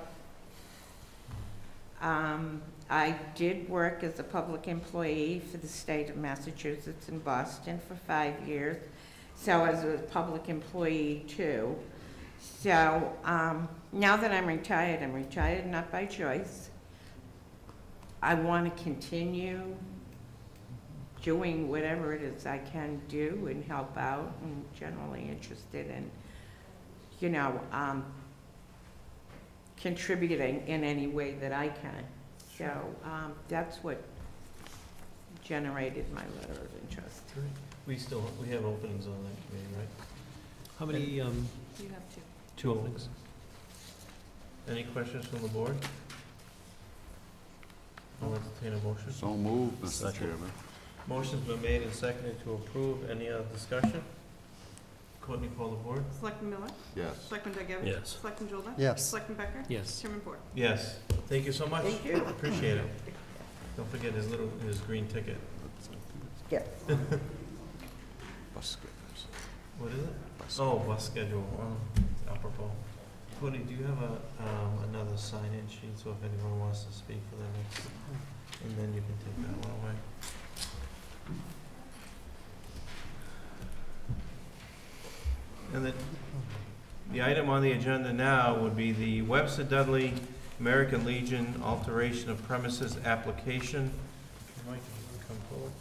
Um, I did work as a public employee for the state of Massachusetts in Boston for five years. So as a public employee too. So um, now that I'm retired, I'm retired not by choice. I want to continue doing whatever it is I can do and help out, and generally interested in, you know, um, contributing in any way that I can. So um, that's what generated my letter of interest. We still, we have openings on that committee, right? How many, um, You have two. two openings? Any questions from the board? I'll entertain a motion. So moved, Mister Second. Chairman. Motion's been made and seconded to approve. Any other discussion? Courtney, call the board. Selectman Miller? Yes. Selectman Degevich? Yes. Selectman Jolda? Yes. Selectman Becker? Yes. Chairman Ford? Yes. Thank you so much. Thank you. Appreciate it. Don't forget his little, his green ticket. Yes. Bus skippers. What is it? Oh, bus schedule. Oh, apropos. Courtney, do you have a, um, another sign-in sheet, so if anyone wants to speak for the next, and then you can take that one away. And the, the item on the agenda now would be the Webster Dudley American Legion alteration of premises application. Mike, if you can come forward.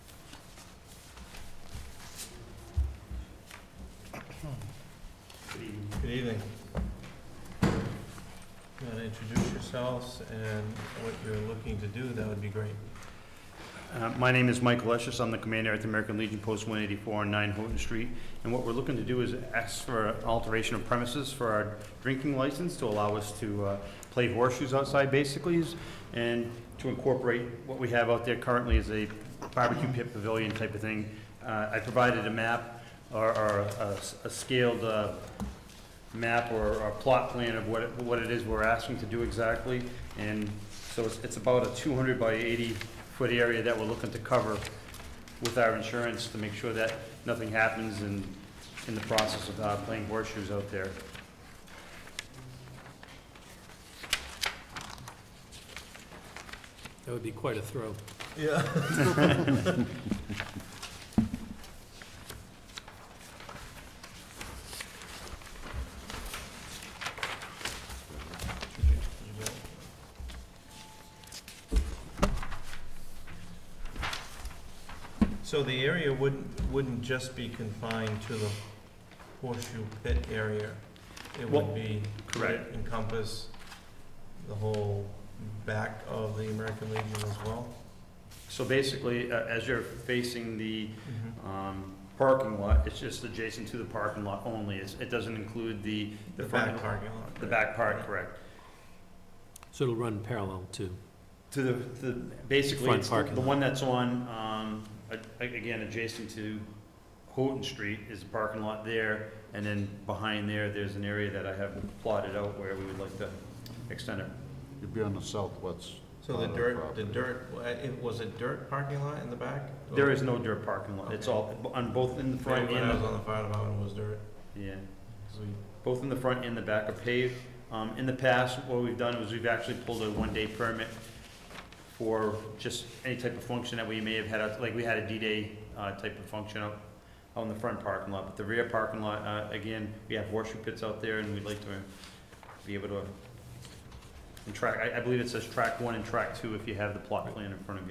Good evening. You want to introduce yourselves and what you're looking to do, that would be great. Uh, My name is Michael Eschus. I'm the commander at the American Legion Post one eighty-four on nine Houghton Street. And what we're looking to do is ask for an alteration of premises for our drinking license to allow us to uh, play horseshoes outside, basically, and to incorporate what we have out there currently as a barbecue pit pavilion type of thing. Uh, I provided a map or, or a, a scaled uh, map or a plot plan of what it, what it is we're asking to do exactly. And so it's, it's about a two hundred by eighty foot area that we're looking to cover with our insurance to make sure that nothing happens in, in the process of uh, playing horseshoes out there. That would be quite a throw. Yeah. So the area wouldn't, wouldn't just be confined to the horseshoe pit area? It would Well, be, would it encompass the whole back of the American Legion as well? So basically, uh, as you're facing the um, parking lot, it's just adjacent to the parking lot only. It's, it doesn't include the, the The front, back parking lot? the back part, correct. So it'll run parallel to, To the, the, basically, Front it's the parking the lot. one that's on, um, a- again, adjacent to Houghton Street is the parking lot there, and then behind there, there's an area that I have plotted out where we would like to extend it. You'd be on the southwest. So the part of dirt, the property. dirt, uh, it, was it dirt parking lot in the back? There is no dirt parking lot. It's all on both in the front Right, when I was and on the fire department, it was dirt. the, yeah, 'Cause we, both in the front and the back are paved. Um, in the past, what we've done is we've actually pulled a one-day permit for just any type of function that we may have had, out- like we had a D-Day, uh, type of function out, out in the front parking lot. But the rear parking lot, uh, again, we have horseshoe pits out there, and we'd like to be able to, and track, I, I believe it says track one and track two if you have the plot plan in front of you.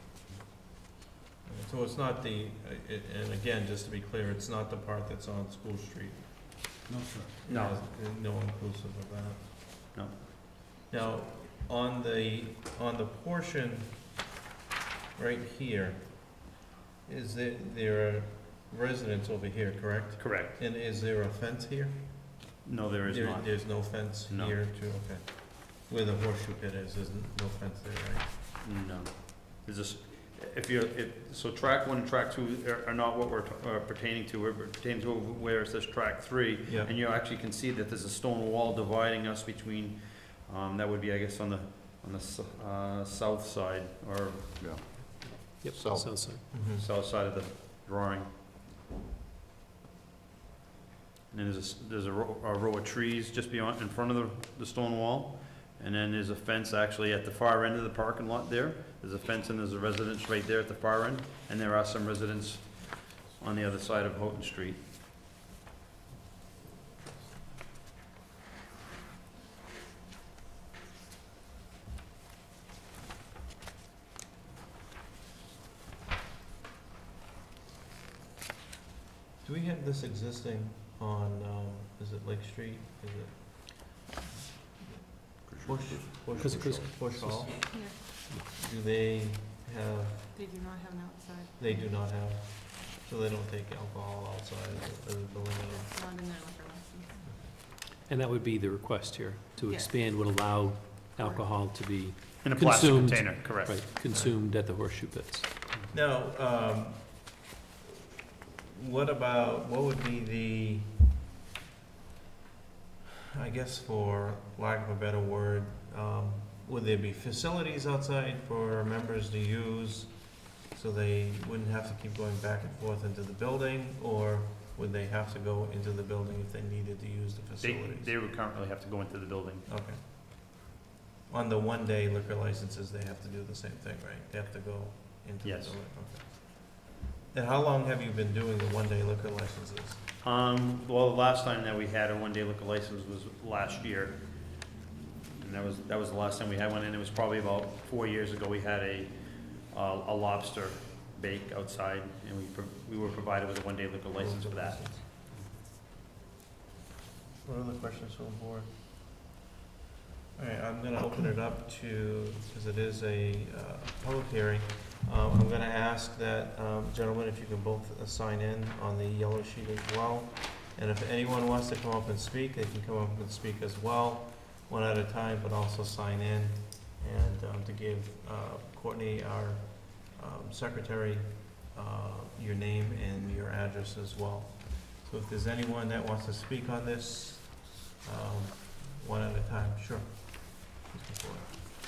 so it's not the, uh, it, and again, just to be clear, it's not the part that's on School Street? No, sir. It No. has- No inclusive of that? No. Now, on the, on the portion right here, is there, there are residents over here, correct? Correct. And is there a fence here? No, there is There- not. There's no fence No. here too, okay. Where the horseshoe pit is, there's no fence there, right? No. There's this, if you're, if, so track one and track two are, are not what we're uh, pertaining to. We're pertaining to where it says track three. Yeah. And you actually can see that there's a stone wall dividing us between, um, that would be, I guess, on the, on the, s- uh, south side, or Yeah. yep, South. south side. Mhm. south side of the drawing. And then there's a, s- there's a row, a row of trees just beyond, in front of the, the stone wall. And then there's a fence actually at the far end of the parking lot there. There's a fence and there's a residence right there at the far end. And there are some residents on the other side of Houghton Street. Do we have this existing on, um, is it Lake Street? Is it Bush, Bush, Cause- cause- Bush Hall? Yeah, Do they have, they do not have an outside, they do not have, so they don't take alcohol outside of the building at all? not in their liquor license. And that would be the request here, to Yes. expand would allow alcohol to be, In a plastic Consumed. container, correct. right, consumed at the horseshoe pits. Now, um, what about, what would be the, I guess for lack of a better word, um, would there be facilities outside for members to use so they wouldn't have to keep going back and forth into the building? Or would they have to go into the building if they needed to use the They, facilities? they would currently have to go into the building. Okay. On the one-day liquor licenses, they have to do the same thing, right? They have to go into the building? Yes. Okay. And how long have you been doing the one-day liquor licenses? Um, well, the last time that we had a one-day liquor license was last year. And that was, that was the last time we had one, and it was probably about four years ago, we had a, uh, a lobster bake outside, and we, pro- we were provided with a one-day liquor license for that. What other questions from the board? All right, I'm gonna open it up to, because it is a, uh, public hearing. Um, I'm gonna ask that, um, gentlemen, if you can both uh, sign in on the yellow sheet as well. And if anyone wants to come up and speak, they can come up and speak as well, one at a time, but also sign in. And, um, to give, uh, Courtney, our, um, secretary, uh, your name and your address as well. So if there's anyone that wants to speak on this, um, one at a time, sure. Just before.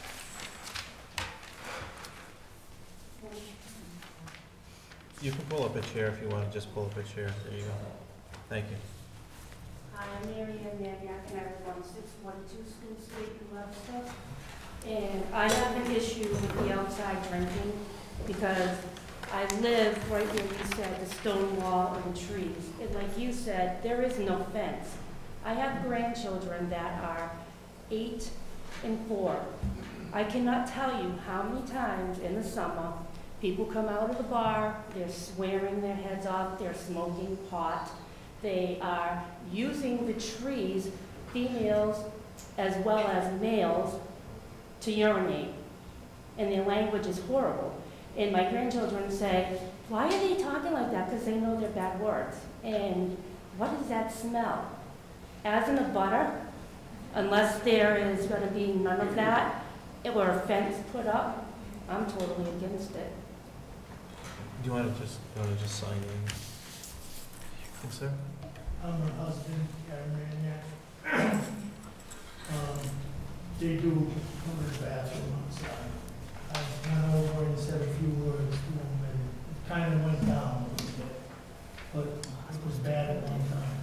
You can pull up a chair if you want to just pull up a chair. There you go. Thank you. Hi, I'm Mary Ann Maniac, and I live on six forty-two School Street in Webster. And I have an issue with the outside drinking because I live right where you said, the stone wall and trees. And like you said, there is no fence. I have grandchildren that are eight and four. I cannot tell you how many times in the summer people come out of the bar, they're swearing their heads off, they're smoking pot, they are using the trees, females as well as males, to urinate. And their language is horrible. And my grandchildren say, why are they talking like that? Because they know they're bad words. And what does that smell? As an abutter, unless there is going to be none of that, or a fence put up, I'm totally against it. Do you want to just, you want to just sign in? Yes, sir? I'm her husband, Gary Maniac. Um, They do come to the bathroom outside. I went over and said a few words to them, and it kind of went down a little bit. But it was bad at one time.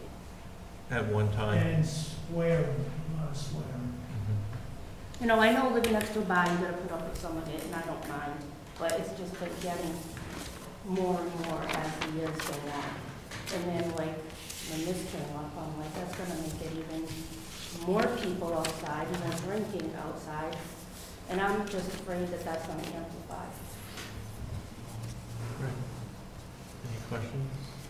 At one time? And swearing, a lot of swearing. You know, I know living next to a bar, you gotta put up with some of it, and I don't mind. But it's just like getting more and more as the years go on. And then like, when this came up, I'm like, that's gonna make it even more people outside, even drinking outside, and I'm just afraid that that's going to amplify. Right. Any questions?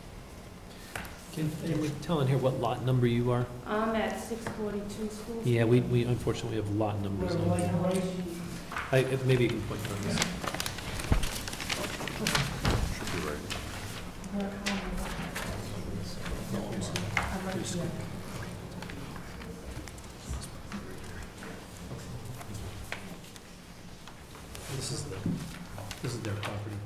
Can, can we tell in here what lot number you are? I'm at six forty-two School Street. Yeah, we, we unfortunately have lot numbers on there. I, if- maybe you can point on this. Should be right. This is the, this is their property.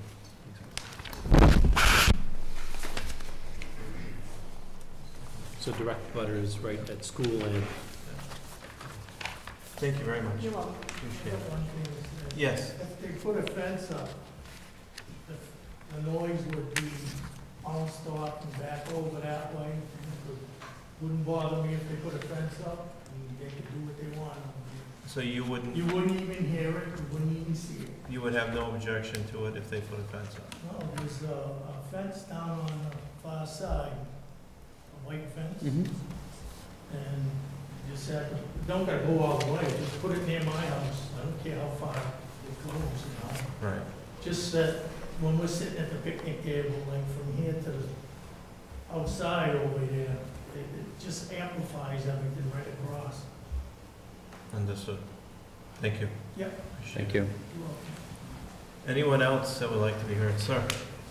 So direct butter is right at school and, Thank you very much. You're welcome. Appreciate it. One thing is that Yes. if they put a fence up, the, the noise would be bounced off and back over that way. It would- Wouldn't bother me if they put a fence up, and they could do what they want. So you wouldn't, You wouldn't even hear it, you wouldn't even see it. you would have no objection to it if they put a fence up? No, there's a, a fence down on the far side, a white fence. Mhm. And you just have to, don't gotta go all the way, just put it near my house, I don't care how far it goes, you know? Right. Just that, when we're sitting at the picnic table, like from here to the outside over there, it, it just amplifies everything right across. Understood. Thank you. Yep. Appreciate Thank it. you. You're welcome. Anyone else that would like to be heard? Sir?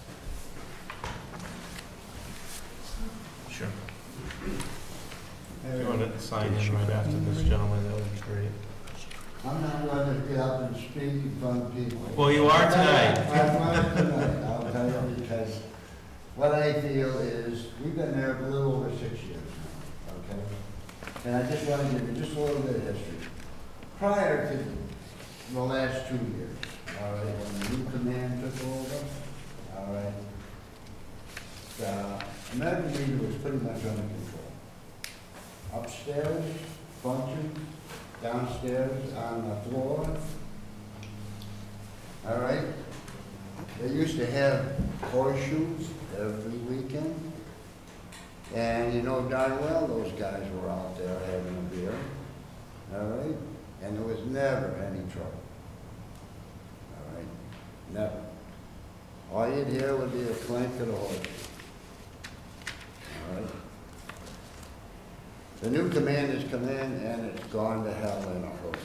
Sure. If you want to sign in right after this gentleman, that would be great. I'm not going to get up and speak in front of people. Well, you are tonight. I'm not tonight, I'll tell you, because what I feel is, we've been there a little over six years now, okay? And I just want to give you just a little bit of history. Prior to the last two years, all right, when the new command took over, all right, the American Legion was pretty much under control. Upstairs, function, downstairs on the floor. All right? They used to have horseshoes every weekend. And you know darn well those guys were out there having a beer. All right? And there was never any trouble. All right? Never. All you'd hear would be a clank of the horseshoe. All right? The new commanders come in and it's gone to hell in a hurry.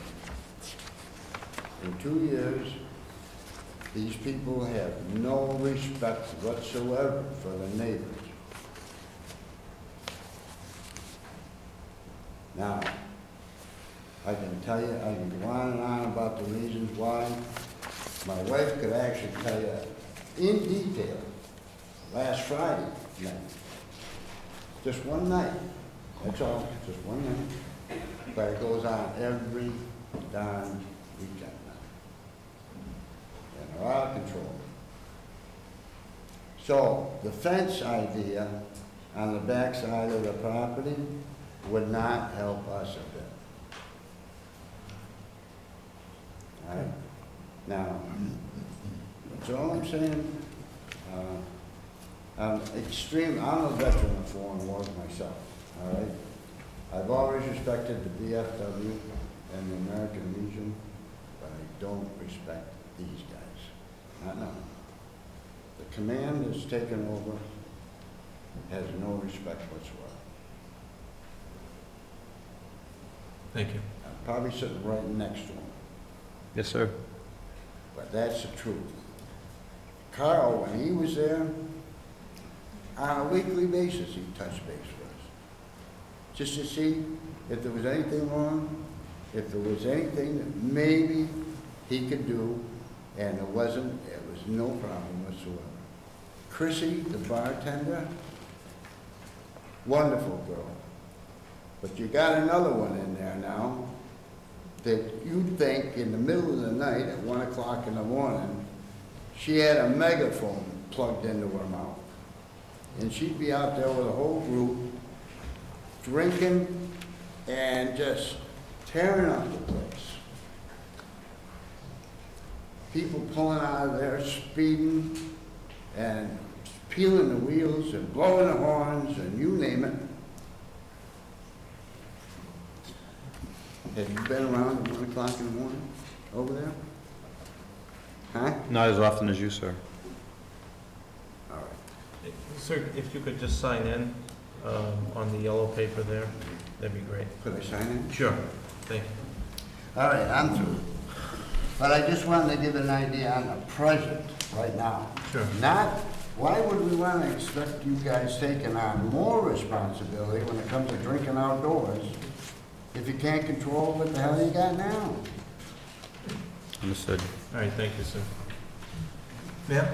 In two years, these people have no respect whatsoever for the neighbors. Now, I can tell you, I can go on and on about the reasons why. My wife could actually tell you in detail last Friday night, just one night. That's all, just one night. But it goes on every darn weekend now. And they're out of control. So the fence idea on the back side of the property would not help us a bit. All right? Now, that's all I'm saying. Uh, I'm extreme, I'm a veteran of foreign wars myself. All right? I've always respected the V F W and the American Legion, but I don't respect these guys. Not now. The command that's taken over has no respect whatsoever. Thank you. I'm probably sitting right next to him, Yes, sir. but that's the truth. Carl, when he was there, on a weekly basis, he touched base with us. Just to see if there was anything wrong, if there was anything that maybe he could do, and it wasn't, it was no problem whatsoever. Chrissy, the bartender, wonderful girl. But you got another one in there now that you'd think in the middle of the night at one o'clock in the morning, she had a megaphone plugged into her mouth. And she'd be out there with a whole group, drinking and just tearing up the place. People pulling out of there, speeding and peeling the wheels and blowing the horns and you name it. Have you been around at one o'clock in the morning over there? Huh? Not as often as you, sir. All right. Sir, if you could just sign in um, on the yellow paper there, that'd be great. Could I sign in? Sure. Thank you. All right, I'm through. But I just wanted to give an idea on the present right now. Sure. Not, why would we want to expect you guys taking on more responsibility when it comes to drinking outdoors if you can't control what the hell you got now? Understood. All right, thank you, sir. Ma'am?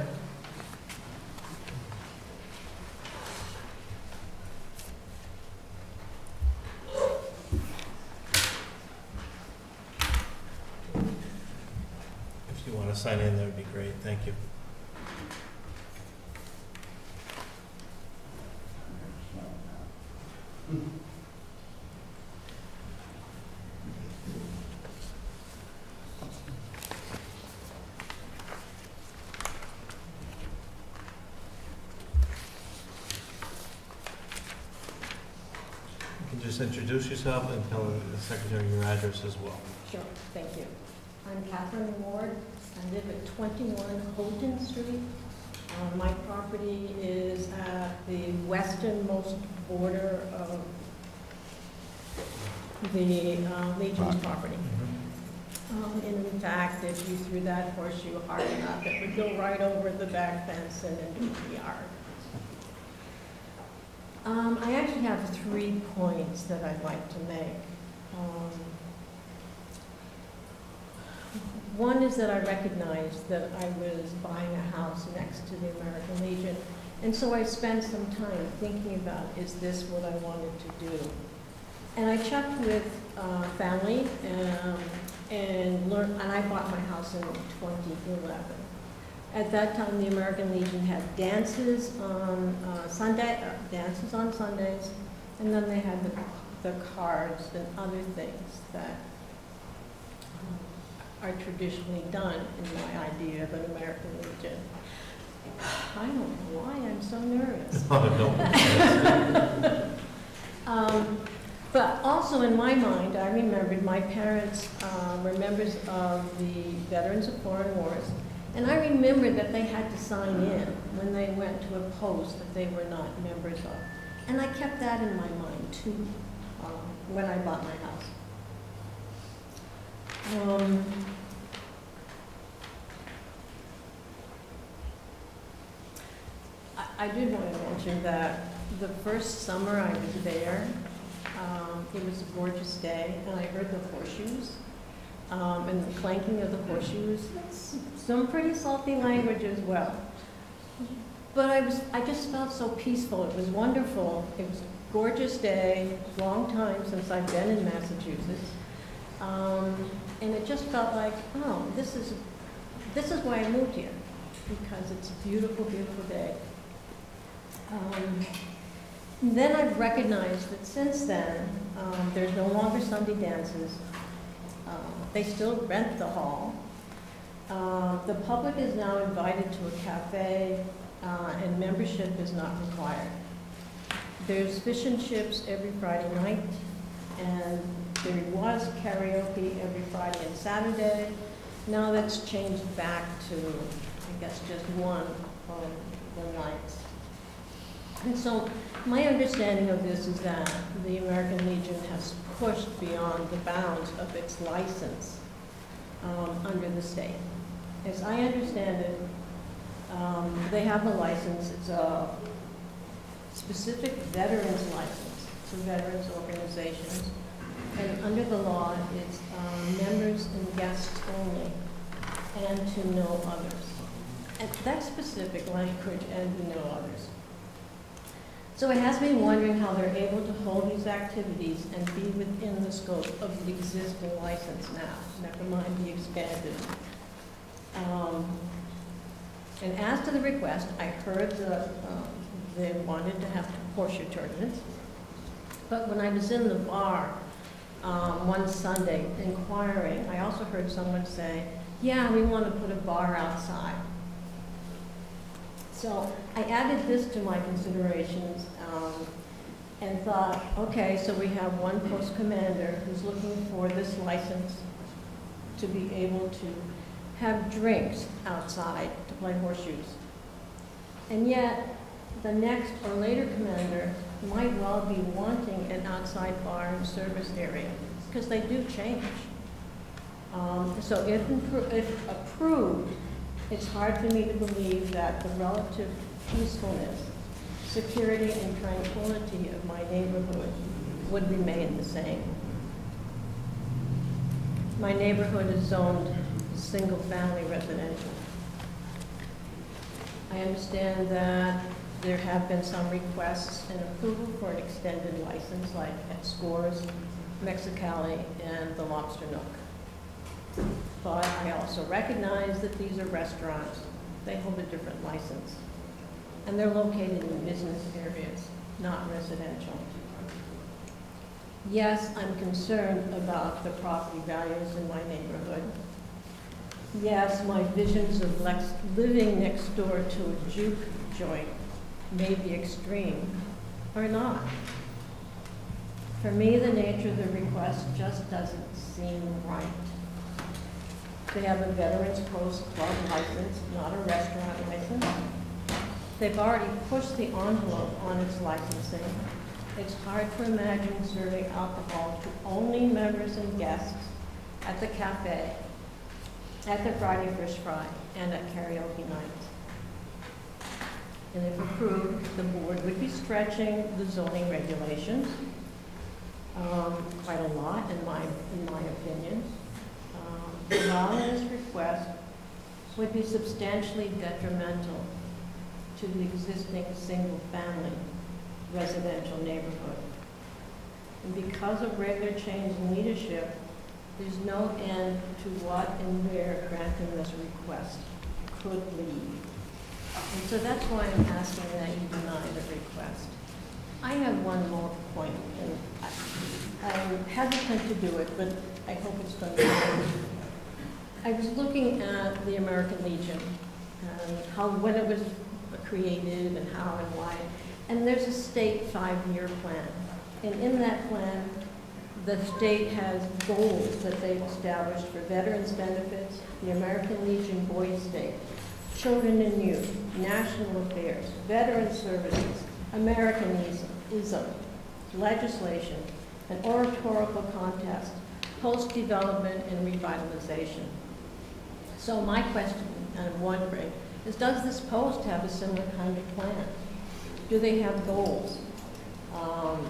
If you want to sign in, that would be great. Thank you. You can just introduce yourself and tell the secretary your address as well. Sure, thank you. I'm Catherine Ward. I live at twenty-one Houghton Street, Uh, My property is at the westernmost border of the uh, Legion's property. Um, And in fact, if you threw that horseshoe hard enough, it would go right over the back fence and into the yard. Um, I actually have three points that I'd like to make. Um, One is that I recognized that I was buying a house next to the American Legion, and so I spent some time thinking about, is this what I wanted to do? And I checked with uh, family, um, and learned, and I bought my house in twenty eleven. At that time, the American Legion had dances on uh, Sunday, uh, dances on Sundays, and then they had the, the cards and other things that are traditionally done in my idea of an American Legion. I don't know why I'm so nervous. um, but also in my mind, I remembered my parents um, were members of the Veterans of Foreign Wars, and I remembered that they had to sign in when they went to a post that they were not members of. And I kept that in my mind too um, when I bought my house. Um, I, I did want to mention that the first summer I was there, um, it was a gorgeous day, and I heard the horseshoes um, and the clanking of the horseshoes. It's some pretty salty language as well. But I was, I just felt so peaceful. It was wonderful. It was a gorgeous day, long time since I've been in Massachusetts. Um, and it just felt like, oh, this is, this is why I moved here, because it's a beautiful, beautiful day. Um, then I've recognized that since then, um, there's no longer Sunday dances. Um, they still rent the hall. Uh, the public is now invited to a cafe, uh, and membership is not required. There's fish and chips every Friday night, and there was karaoke every Friday and Saturday. Now that's changed back to, I guess, just one of the nights. And so my understanding of this is that the American Legion has pushed beyond the bounds of its license um, under the state. As I understand it, um, they have a license. It's a specific veterans license. It's a veterans organization. And under the law, it's um, members and guests only, and to no others. And that's specific language, and to no others. So it has me wondering how they're able to hold these activities and be within the scope of the existing license now, never mind the expanded. Um, and as to the request, I heard that um, they wanted to have horseshoe tournaments, but when I was in the bar um, one Sunday inquiring, I also heard someone say, yeah, we want to put a bar outside. So I added this to my considerations um, and thought, okay, so we have one post commander who's looking for this license to be able to have drinks outside to play horseshoes. And yet, the next or later commander might well be wanting an outside bar and service area, because they do change. Um, so if, if approved, it's hard for me to believe that the relative peacefulness, security, and tranquility of my neighborhood would remain the same. My neighborhood is zoned single-family residential. I understand that there have been some requests and approval for an extended license, like at Scores, Mexicali, and the Lobster Nook. But I also recognize that these are restaurants. They hold a different license. And they're located in business areas, not residential. Yes, I'm concerned about the property values in my neighborhood. Yes, my visions of lex living next door to a juke joint may be extreme, or not. For me, the nature of the request just doesn't seem right. They have a Veterans Post Club license, not a restaurant license. They've already pushed the envelope on its licensing. It's hard to imagine serving alcohol to only members and guests at the cafe, at the Friday Fish Fry, and at karaoke nights. And if approved, the board would be stretching the zoning regulations um, quite a lot, in my, in my opinion. Um, allowing this request would be substantially detrimental to the existing single-family residential neighborhood. And because of regular change in leadership, there's no end to what and where granting this request could lead. And so that's why I'm asking that you deny the request. I have one more point, and I, I'm hesitant to do it, but I hope it's going to happen. I was looking at the American Legion and how, when it was created and how and why. And there's a state five-year plan. And in that plan, the state has goals that they've established for veterans benefits, the American Legion Boys State, children and youth, national affairs, veteran services, Americanism, legislation, an oratorical contest, post-development and revitalization. So my question, I'm wondering, is does this post have a similar kind of plan? Do they have goals? Um,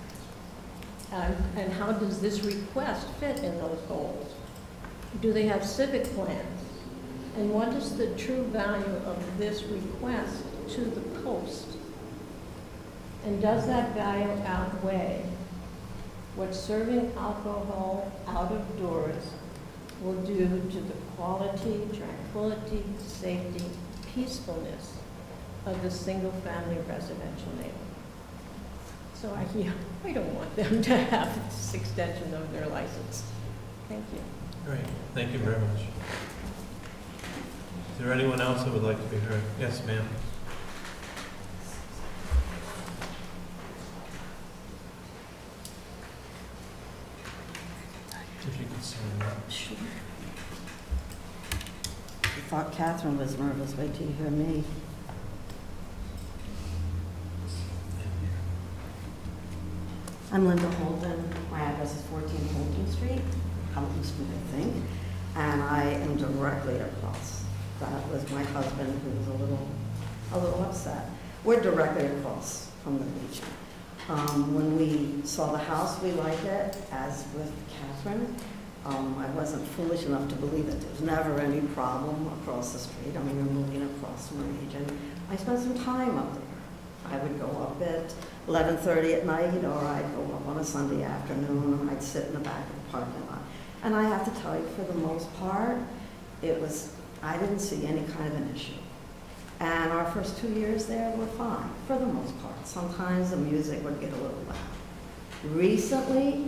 and, and how does this request fit in those goals? Do they have civic plans? And what is the true value of this request to the post? And does that value outweigh what serving alcohol out of doors will do to the quality, tranquility, safety, peacefulness of the single-family residential neighborhood? So I, yeah, we don't want them to have this extension of their license. Thank you. Great, thank you very much. Is there anyone else that would like to be heard? Yes, ma'am. If you could stand up. Sure. I thought Catherine was nervous. Wait till you hear me. I'm Linda Holden. My address is fourteen Holden Street, Holden Street, I think. And I am directly across. That was my husband, who was a little, a little upset. We're directly across from the beach. Um, when we saw the house, we liked it, as with Catherine. Um, I wasn't foolish enough to believe that there was never any problem across the street. I mean, we're moving across from the region. I spent some time up there. I would go up at eleven thirty at night, or I'd go up on a Sunday afternoon, and I'd sit in the back of the parking lot. And I have to tell you, for the most part, it was, I didn't see any kind of an issue. And our first two years there were fine, for the most part. Sometimes the music would get a little loud. Recently,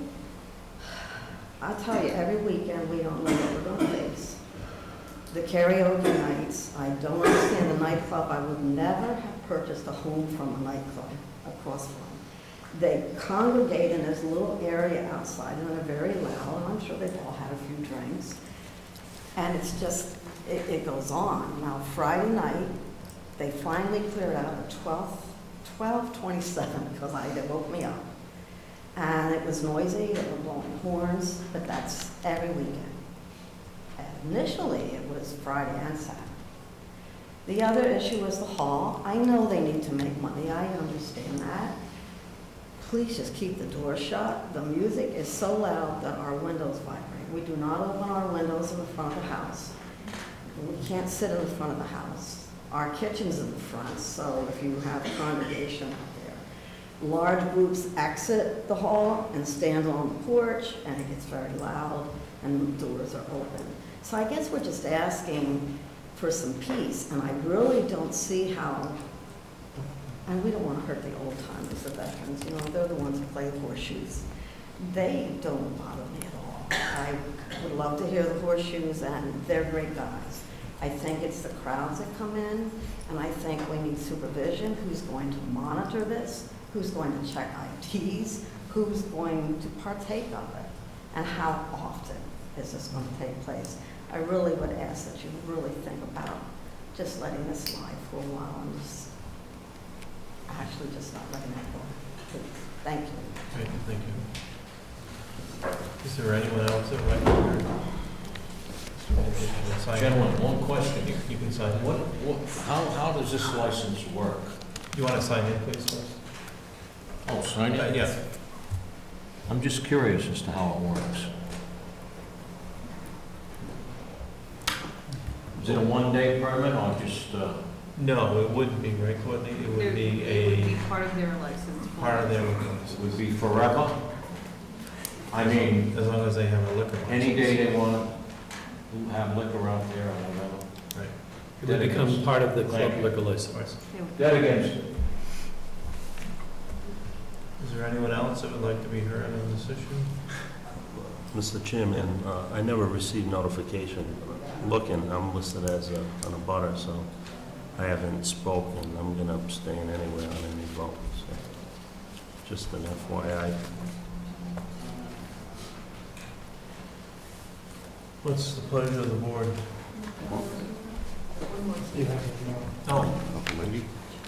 I tell you, every weekend we don't know what we're going to face. The karaoke nights, I don't understand the nightclub. I would never have purchased a home from a nightclub across from. They congregate in this little area outside, and they're very loud, and I'm sure they've all had a few drinks. And it's just, it, it goes on. Now, Friday night, they finally cleared out at twelve twenty-seven, because I, they woke me up. And it was noisy, they were blowing horns, but that's every weekend. Initially, it was Friday and Saturday. The other issue was the hall. I know they need to make money, I understand that. Please just keep the door shut. The music is so loud that our windows vibrate. We do not open our windows in the front of the house. We can't sit in the front of the house. Our kitchen's in the front, so if you have a congregation out there. Large groups exit the hall and stand on the porch, and it gets very loud, and the doors are open. So I guess we're just asking for some peace, and I really don't see how, and we don't want to hurt the old timers, the veterans, you know, they're the ones who play the horseshoes. They don't bother me at all. I would love to hear the horseshoes, and they're great guys. I think it's the crowds that come in, and I think we need supervision. Who's going to monitor this? Who's going to check I Ds? Who's going to partake of it? And how often is this going to take place? I really would ask that you really think about just letting this slide for a while and just actually just not letting it go. Please, thank you. Great, thank you. Is there anyone else that would like to hear? Sign it. Gentlemen, one question. You you can sign it. What, what, how, how does this license work? You want to sign in, please, first? Oh, sign Uh, it? Yes. I'm just curious as to how it works. Is it a one-day permit or just, uh, No, it wouldn't be, right, Courtney? It would be It would be a, part of their license. part of their, it would be forever? I mean, as long as they have a liquor license. any day they want to have liquor out there or whatever. Right. It would become part of the club liquor license. That against it. Is there anyone else that would like to be heard on this issue? Mister Chairman, uh, I never received notification. Looking, I'm listed as a, on a butter, so I haven't spoken. I'm gonna abstain anyway on any vote, so just an F Y I. What's the pleasure of the board? Oh, lady.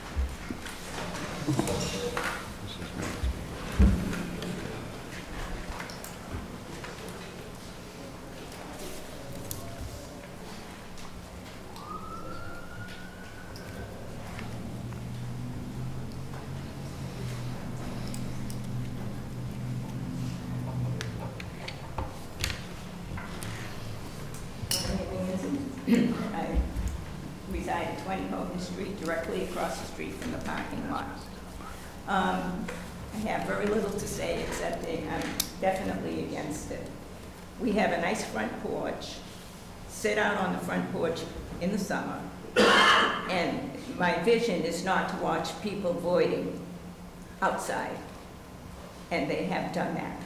I reside at twenty Houghton Street, directly across the street from the parking lot. Um, I have very little to say, except that I'm definitely against it. We have a nice front porch, sit out on the front porch in the summer, and my vision is not to watch people voiding outside, and they have done that.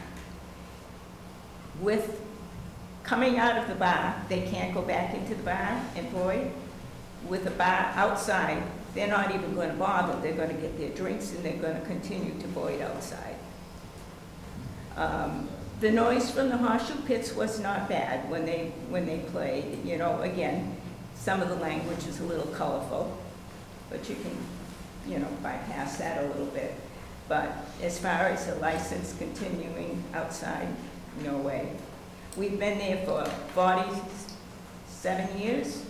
With coming out of the bar, they can't go back into the bar and void. With the bar outside, they're not even going to bother. They're going to get their drinks and they're going to continue to void outside. Um, the noise from the horseshoe pits was not bad when they, when they played. You know, again, some of the language is a little colorful, but you can, you know, bypass that a little bit. But as far as the license continuing outside, no way. We've been there for forty-seven years.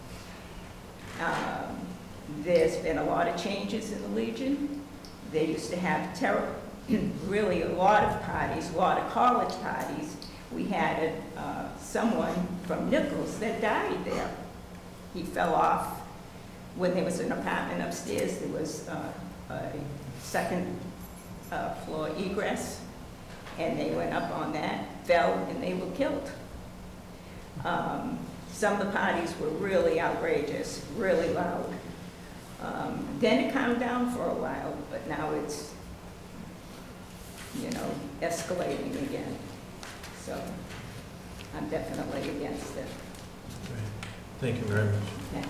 Um, there's been a lot of changes in the Legion. They used to have ter really a lot of parties, a lot of college parties. We had a, uh, someone from Nichols that died there. He fell off. When there was an apartment upstairs, there was uh, a second uh, floor egress, and they went up on that, fell, and they were killed. Um, some of the parties were really outrageous, really loud. Um, then it calmed down for a while, but now it's, you know, escalating again. So I'm definitely against it. thank you very much. Thank you.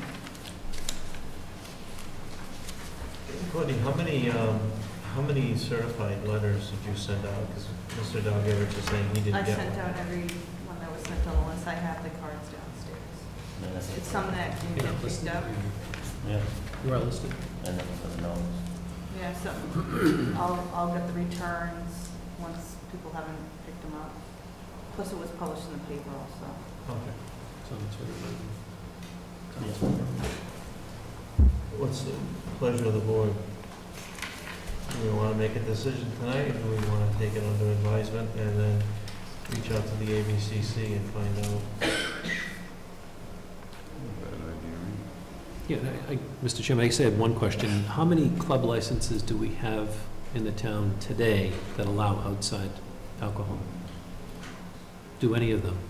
Courtney, how many, um, how many certified letters did you send out? Because Mister Dalgevich is saying he didn't I get sent one. out every one that was sent on the list. I have the cards downstairs. It's some that can You're get not picked listed? up. Yeah, You are listed. and then for the notice. Yeah, so I'll, I'll get the returns once people haven't picked them up. Plus it was published in the paper also. Okay. So it's sort What's the pleasure of the board? Do we want to make a decision tonight, or do we want to take it under advisement and then reach out to the A B C C and find out? Yeah, I, I- Mister Chairman, I guess I have one question. How many club licenses do we have in the town today that allow outside alcohol? Do any of them?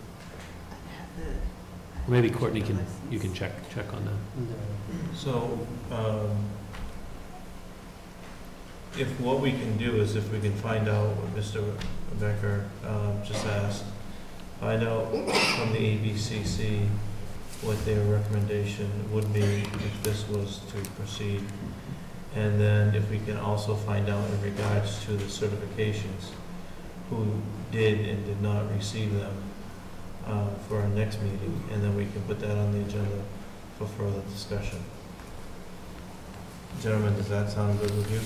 Or maybe Courtney can, you can check, check on that. So, um, if what we can do is if we can find out what Mister Becker, um, just asked, find out from the A B C C what their recommendation would be if this was to proceed. And then if we can also find out in regards to the certifications, who did and did not receive them, uh, for our next meeting, and then we can put that on the agenda for further discussion. Gentlemen, does that sound good with you?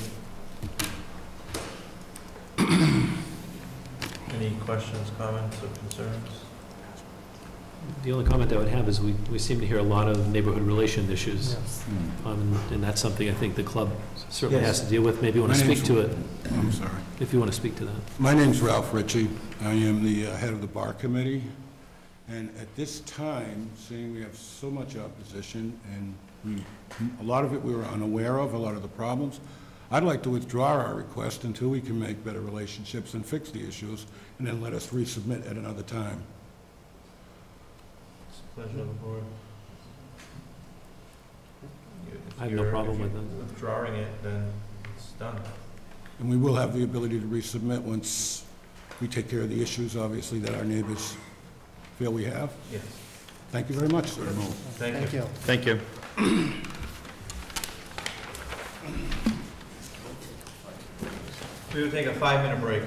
Any questions, comments, or concerns? The only comment I would have is we, we seem to hear a lot of neighborhood relation issues. Yes. Um, and that's something I think the club certainly Yes. has to deal with. Maybe you want to My speak name's- to it, I'm sorry. if you want to speak to that. My name's Ralph Ritchie. I am the uh, head of the bar committee. And at this time, seeing we have so much opposition, and we, a lot of it we were unaware of, a lot of the problems, I'd like to withdraw our request until we can make better relationships and fix the issues, and then let us resubmit at another time. It's a pleasure of the board. You- if I have no you're- problem if with you're that. Withdrawing it, then it's done. And we will have the ability to resubmit once we take care of the issues, obviously, that our neighbors feel we have. Yes. Thank you very much, sir. Thank you. Thank you. We will take a five-minute break.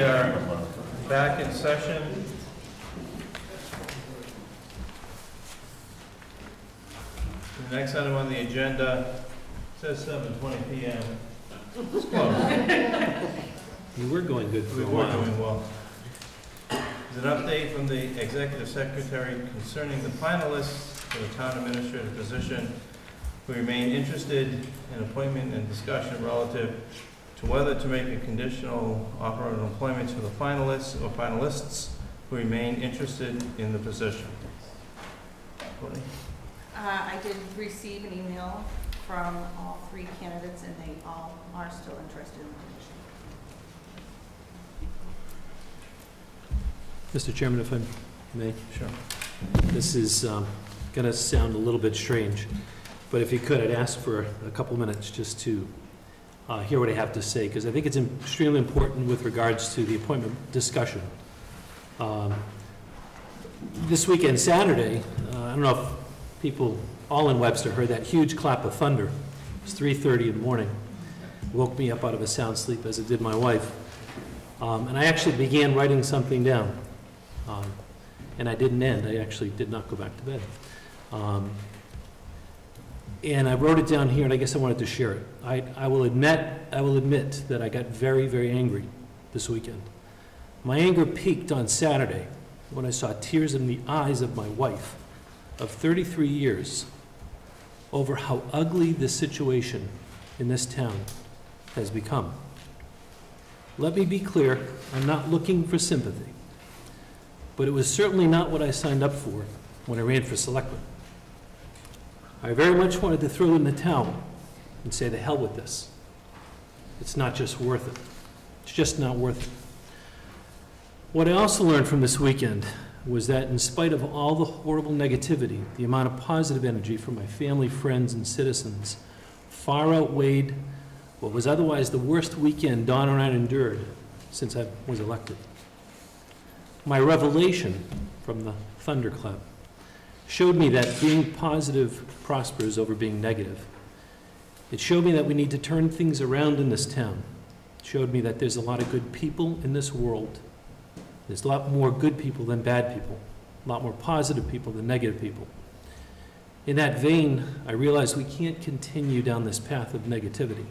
are back in session. The next item on the agenda says seven twenty p m It's close. We were going good for We a were while. doing well. There's an update from the Executive Secretary concerning the finalists for the Town Administrator position who remain interested in appointment and discussion relative to whether to make a conditional offer of employment to the finalists or finalists who remain interested in the position. Courtney? Uh, I did receive an email from all three candidates, and they all are still interested in the position. Mister Chairman, if I may. Sure. This is um, going to sound a little bit strange, but if you could, I'd ask for a couple minutes just to uh, hear what I have to say, because I think it's extremely important with regards to the appointment discussion. Um, this weekend, Saturday, uh, I don't know if people all in Webster heard that huge clap of thunder. It was three thirty in the morning. Woke me up out of a sound sleep, as it did my wife. Um, and I actually began writing something down. Um, and I didn't end. I actually did not go back to bed. Um, and I wrote it down here, and I guess I wanted to share it. I, I will admit, I will admit that I got very, very angry this weekend. My anger peaked on Saturday when I saw tears in the eyes of my wife of thirty-three years over how ugly this situation in this town has become. Let me be clear, I'm not looking for sympathy, but it was certainly not what I signed up for when I ran for selectman. I very much wanted to throw in the towel and say, the hell with this. It's not just worth it. It's just not worth it. What I also learned from this weekend was that in spite of all the horrible negativity, the amount of positive energy from my family, friends, and citizens far outweighed what was otherwise the worst weekend Dawn and I endured since I was elected. My revelation from the thunderclap showed me that being positive prospers over being negative. It showed me that we need to turn things around in this town. It showed me that there's a lot of good people in this world. There's a lot more good people than bad people, a lot more positive people than negative people. In that vein, I realized we can't continue down this path of negativity.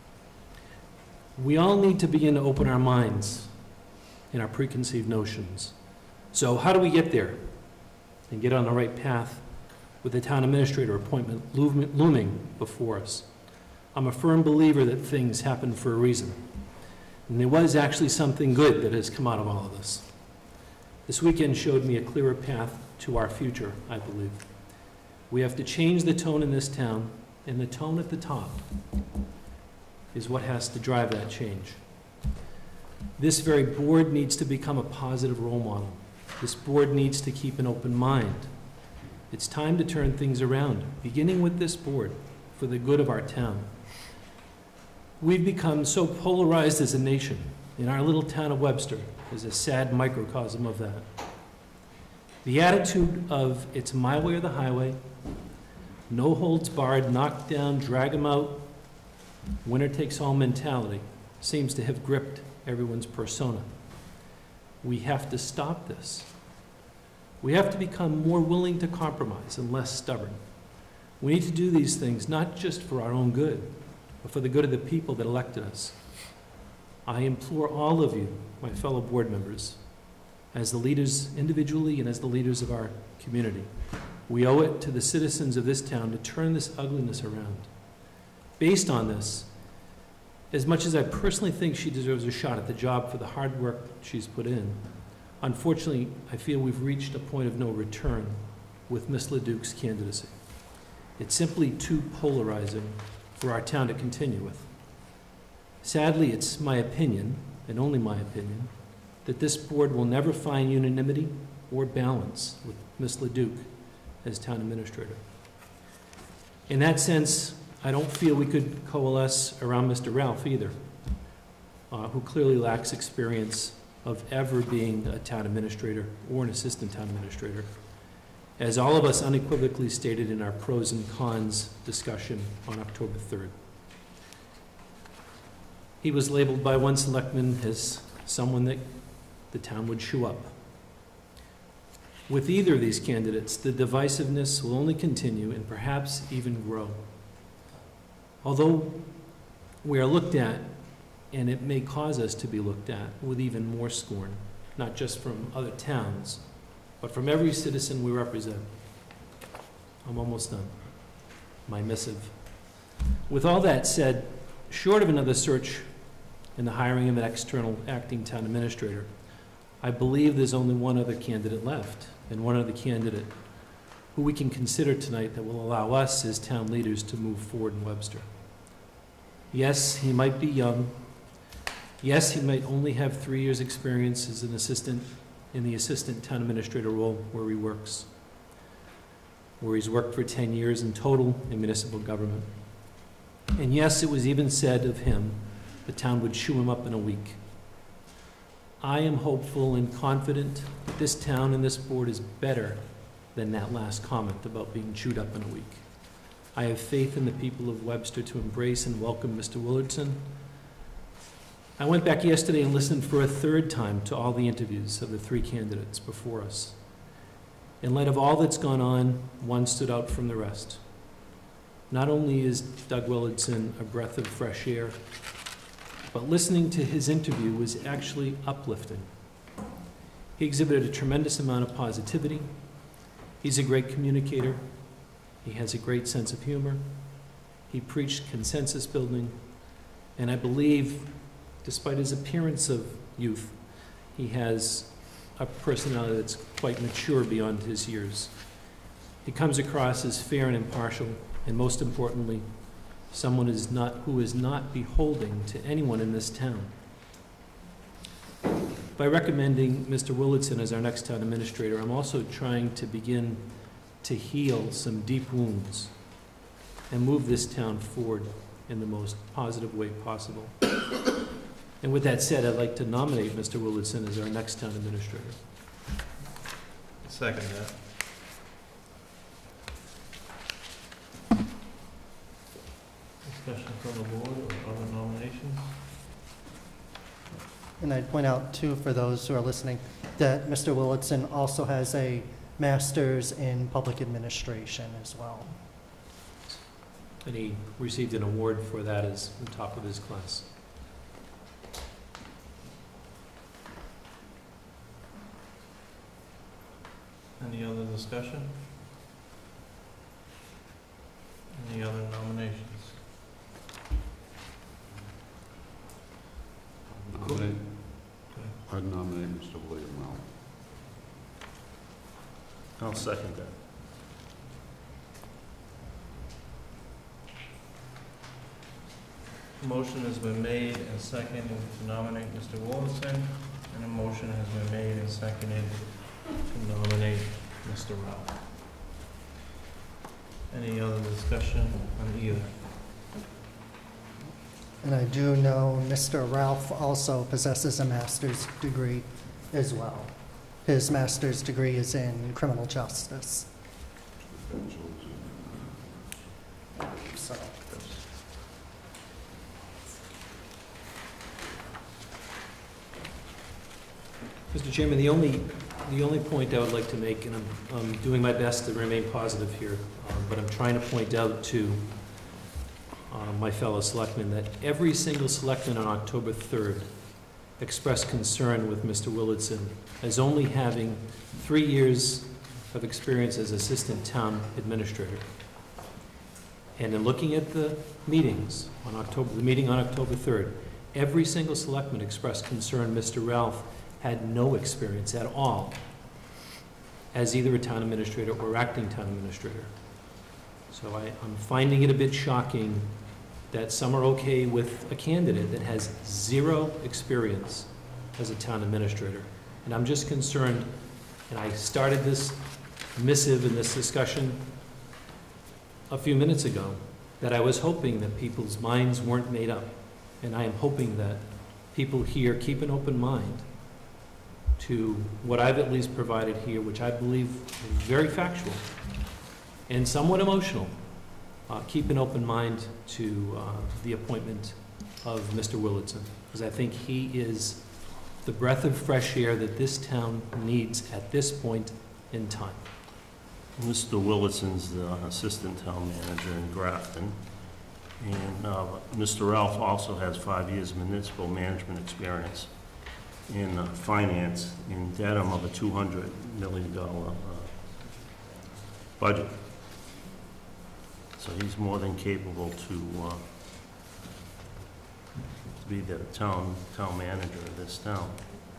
We all need to begin to open our minds and our preconceived notions. So how do we get there and get on the right path with the town administrator appointment looming before us? I'm a firm believer that things happen for a reason. And there was actually something good that has come out of all of this. This weekend showed me a clearer path to our future, I believe. We have to change the tone in this town, and the tone at the top is what has to drive that change. This very board needs to become a positive role model. This board needs to keep an open mind. It's time to turn things around, beginning with this board, for the good of our town. We've become so polarized as a nation, and our little town of Webster is a sad microcosm of that. The attitude of it's my way or the highway, no holds barred, knock down, drag them out, winner takes all mentality seems to have gripped everyone's persona. We have to stop this. We have to become more willing to compromise and less stubborn. We need to do these things not just for our own good, but for the good of the people that elected us. I implore all of you, my fellow board members, as the leaders individually and as the leaders of our community, we owe it to the citizens of this town to turn this ugliness around. Based on this, as much as I personally think she deserves a shot at the job for the hard work she's put in, unfortunately, I feel we've reached a point of no return with Miz LeDuc's candidacy. It's simply too polarizing for our town to continue with. Sadly, it's my opinion, and only my opinion, that this board will never find unanimity or balance with Miz LeDuc as town administrator. In that sense, I don't feel we could coalesce around Mister Ralph either, uh, who clearly lacks experience of ever being a town administrator or an assistant town administrator, as all of us unequivocally stated in our pros and cons discussion on October third. He was labeled by one selectman as someone that the town would chew up. With either of these candidates, the divisiveness will only continue and perhaps even grow. Although we are looked at, and it may cause us to be looked at with even more scorn, not just from other towns, but from every citizen we represent. I'm almost done. My missive. With all that said, short of another search and the hiring of an external acting town administrator, I believe there's only one other candidate left, and one other candidate who we can consider tonight that will allow us as town leaders to move forward in Webster. Yes, he might be young. Yes, he might only have three years' experience as an assistant in the assistant town administrator role where he works, where he's worked for ten years in total in municipal government. And yes, it was even said of him, the town would chew him up in a week. I am hopeful and confident that this town and this board is better than that last comment about being chewed up in a week. I have faith in the people of Webster to embrace and welcome Mister Willardson. I went back yesterday and listened for a third time to all the interviews of the three candidates before us. In light of all that's gone on, one stood out from the rest. Not only is Doug Willardson a breath of fresh air, but listening to his interview was actually uplifting. He exhibited a tremendous amount of positivity. He's a great communicator. He has a great sense of humor. He preached consensus building, and I believe, despite his appearance of youth, he has a personality that's quite mature beyond his years. He comes across as fair and impartial, and most importantly, someone is not, who is not beholden to anyone in this town. By recommending Mister Willardson as our next town administrator, I'm also trying to begin to heal some deep wounds and move this town forward in the most positive way possible. And with that said, I'd like to nominate Mister Willardson as our next town administrator. Second that. Discussion from the board or other nominations? And I'd point out, too, for those who are listening, that Mister Willardson also has a master's in public administration as well. And he received an award for that as the top of his class. Any other discussion? Any other nominations? Nominate, I'd nominate Mister William Ralph. I'll second that. Motion has been made and seconded to nominate Mister Willardson, and a motion has been made and seconded to nominate Mister Ralph. Any other discussion on either? And I do know Mister Ralph also possesses a master's degree as well. His master's degree is in criminal justice. So. Mister Chairman, the only, the only point I would like to make, and I'm, I'm doing my best to remain positive here, um, but I'm trying to point out to uh, my fellow selectmen that every single selectman on October third expressed concern with Mister Willardson as only having three years of experience as assistant town administrator. And in looking at the meetings on October, the meeting on October third, every single selectman expressed concern Mister Ralph had no experience at all as either a town administrator or acting town administrator. So I, I'm finding it a bit shocking that some are okay with a candidate that has zero experience as a town administrator. And I'm just concerned, and I started this missive in this discussion a few minutes ago, that I was hoping that people's minds weren't made up. And I am hoping that people here keep an open mind to what I've at least provided here, which I believe is very factual and somewhat emotional. Uh, keep an open mind to uh, the appointment of Mister Willardson, because I think he is the breath of fresh air that this town needs at this point in time. Mister Willison's the assistant town manager in Grafton, and uh, Mister Ralph also has five years municipal management experience in uh, finance in Dedham of a two hundred million dollar uh, budget. So he's more than capable to, uh, to be the town town manager of this town.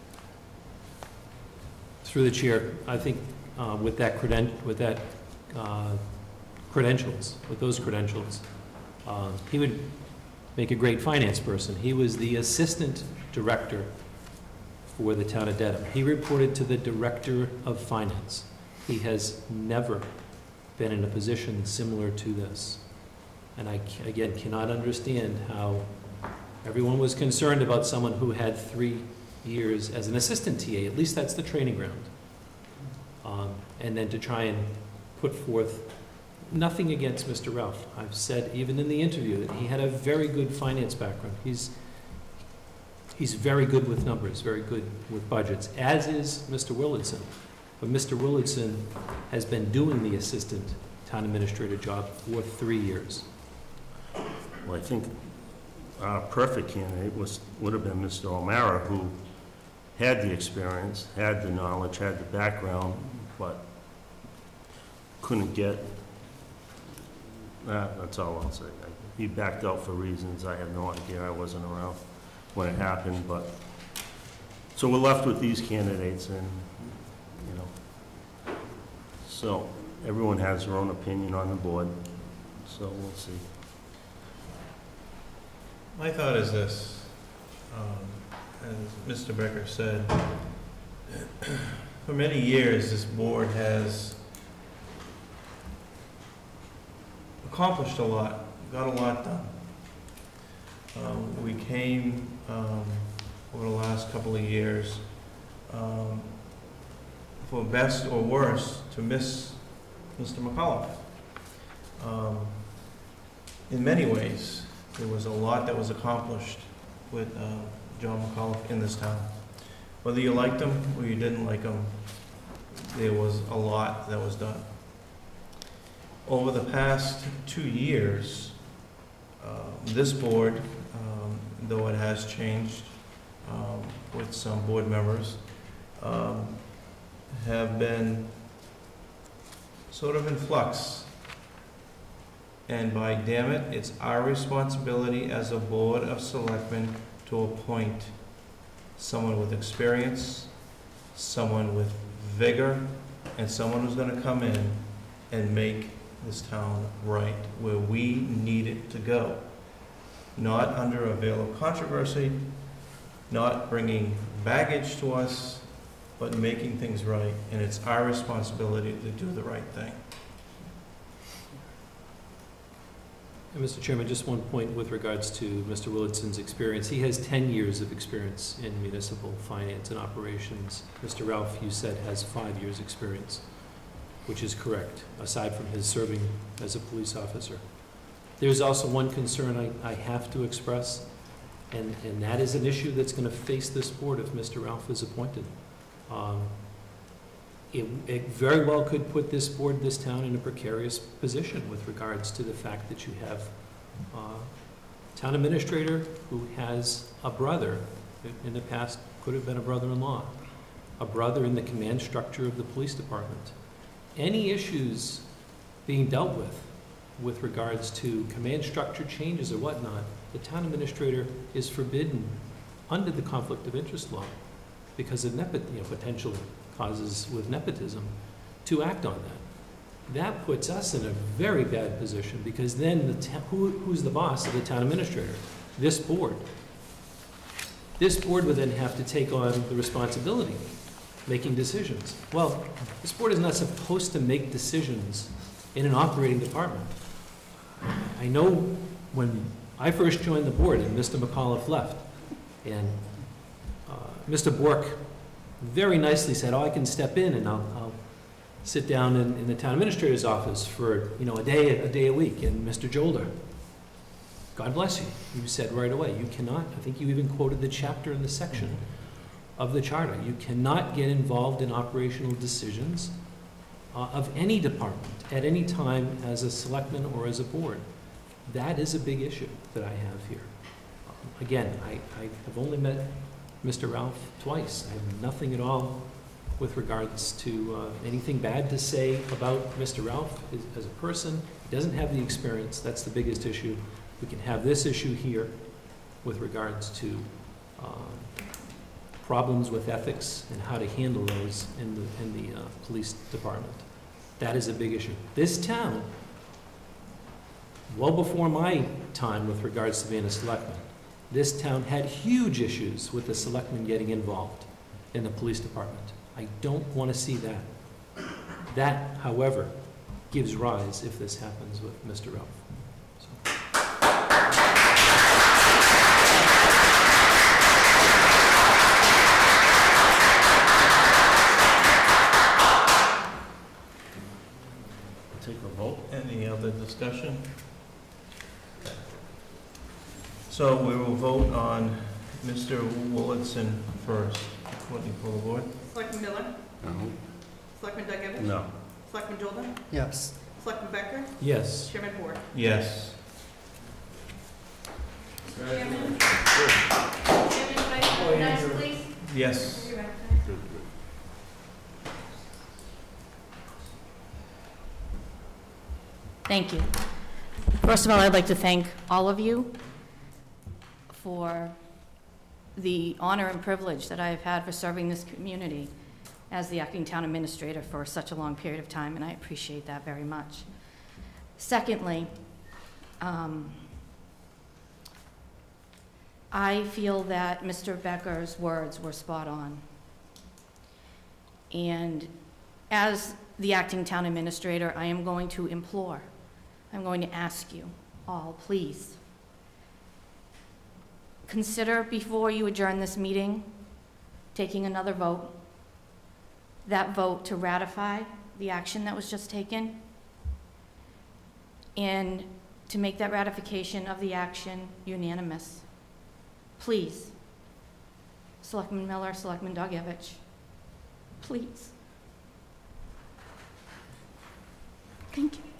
Through the chair, I think uh, with that creden with that uh, credentials, with those credentials, uh, he would make a great finance person. He was the assistant director for the town of Dedham. He reported to the director of finance. He has never been in a position similar to this. And I, again, cannot understand how everyone was concerned about someone who had three years as an assistant T A. At least that's the training ground. Um, and then to try and put forth nothing against Mister Ralph. I've said even in the interview that he had a very good finance background. He's He's very good with numbers, very good with budgets, as is Mister Willardson. But Mister Willardson has been doing the assistant town administrator job for three years. Well, I think our perfect candidate was, would have been Mister O'Mara, who had the experience, had the knowledge, had the background, but couldn't get that. That's all I'll say. He backed out for reasons I have no idea. I wasn't around when it happened, but so we're left with these candidates, and you know, so everyone has their own opinion on the board, so we'll see. My thought is this, um, as Mister Becker said, for many years this board has accomplished a lot, got a lot done. Um, we came um, over the last couple of years, um, for best or worse, to miss Mister McAuliffe. Um, in many ways, there was a lot that was accomplished with uh, John McAuliffe in this town. Whether you liked him or you didn't like him, there was a lot that was done. Over the past two years, uh, this board, um, though it has changed um, with some board members, um, have been sort of in flux. And by damn it, it's our responsibility as a board of selectmen to appoint someone with experience, someone with vigor, and someone who's going to come in and make this town right where we need it to go. Not under a veil of controversy, not bringing baggage to us, but making things right. And it's our responsibility to do the right thing. And Mister Chairman, just one point with regards to Mister Willardson's experience. He has ten years of experience in municipal finance and operations. Mister Ralph, you said, has five years' experience, which is correct, aside from his serving as a police officer. There's also one concern I, I have to express, and, and that is an issue that's going to face this board if Mister Ralph is appointed. Um, It, it very well could put this board, this town, in a precarious position with regards to the fact that you have a town administrator who has a brother, in the past could have been a brother-in-law, a brother in the command structure of the police department. Any issues being dealt with with regards to command structure changes or whatnot, the town administrator is forbidden under the conflict of interest law because of nepot you know, potential causes with nepotism, to act on that. That puts us in a very bad position because then the who, who's the boss of the town administrator? This board. This board would then have to take on the responsibility, making decisions. Well, this board is not supposed to make decisions in an operating department. I know when I first joined the board and Mister McAuliffe left, and uh, Mister Bork very nicely said, oh, I can step in and I'll, I'll sit down in, in the town administrator's office for, you know, a day, a day a week. And Mister Jolder, God bless you, you said right away, you cannot, I think you even quoted the chapter in the section. of the charter. You cannot get involved in operational decisions uh, of any department at any time as a selectman or as a board. That is a big issue that I have here. Um, Again, I, I have only met Mister Ralph twice. I have nothing at all with regards to uh, anything bad to say about Mister Ralph as, as a person. He doesn't have the experience. That's the biggest issue. We can have this issue here with regards to um, problems with ethics and how to handle those in the, in the uh, police department. That is a big issue. This town, well before my time with regards to being a selectman, this town had huge issues with the selectmen getting involved in the police department. I don't want to see that. That, however, gives rise if this happens with Mister Ralph. So. Take a vote. Any other discussion? So we will vote on Mister Wollaston first. What do you call the board? Selectman Miller? No. Selectman Douglas? No. Selectman Jordan? Yes. Selectman Becker? Yes. Chairman Ford? Yes. Chairman? Chairman, can I apologize, please? Yes. Good, good. Thank you. First of all, I'd like to thank all of you for the honor and privilege that I have had for serving this community as the acting town administrator for such a long period of time, and I appreciate that very much. Secondly, um, I feel that Mister Becker's words were spot on. And as the acting town administrator, I am going to implore, I'm going to ask you all, please, consider before you adjourn this meeting, taking another vote, that vote to ratify the action that was just taken, and to make that ratification of the action unanimous. Please, Selectman Miller, Selectman Dogevich, please. Thank you.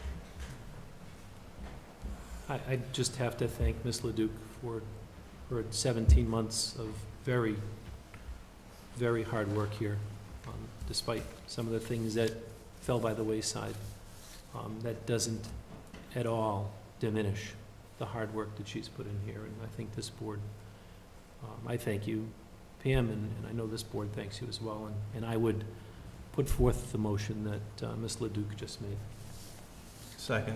I, I just have to thank Miz Leduc for her seventeen months of very, very hard work here, um, despite some of the things that fell by the wayside. Um, that doesn't at all diminish the hard work that she's put in here, and I think this board, um, I thank you, Pam, and, and I know this board thanks you as well, and, and I would put forth the motion that uh, Miz Leduc just made. Second.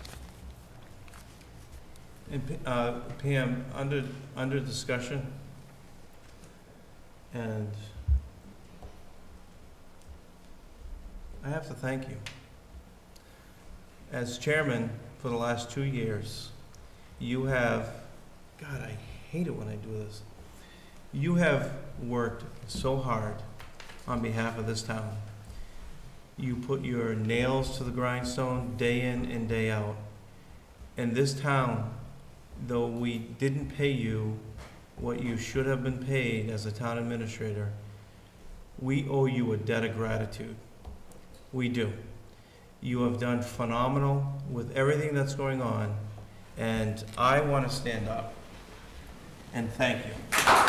And uh, Pam, under, under discussion, and I have to thank you. As chairman for the last two years, you have, God, I hate it when I do this. You have worked so hard on behalf of this town. You put your nails to the grindstone day in and day out. And this town, though we didn't pay you what you should have been paid as a town administrator, we owe you a debt of gratitude. We do. You have done phenomenal with everything that's going on, and I want to stand up and thank you.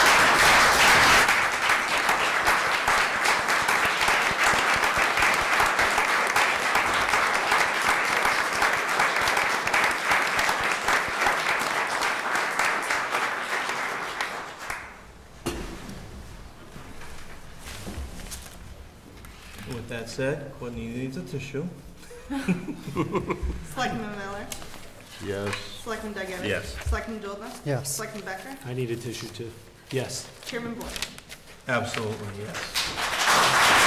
With that said, Courtney needs a tissue. Selectman Miller? Yes. Selectman Douglas? Yes. Selectman Jordan? Yes. Selectman Becker? I need a tissue too. Yes. Chairman Ford? Absolutely, yes.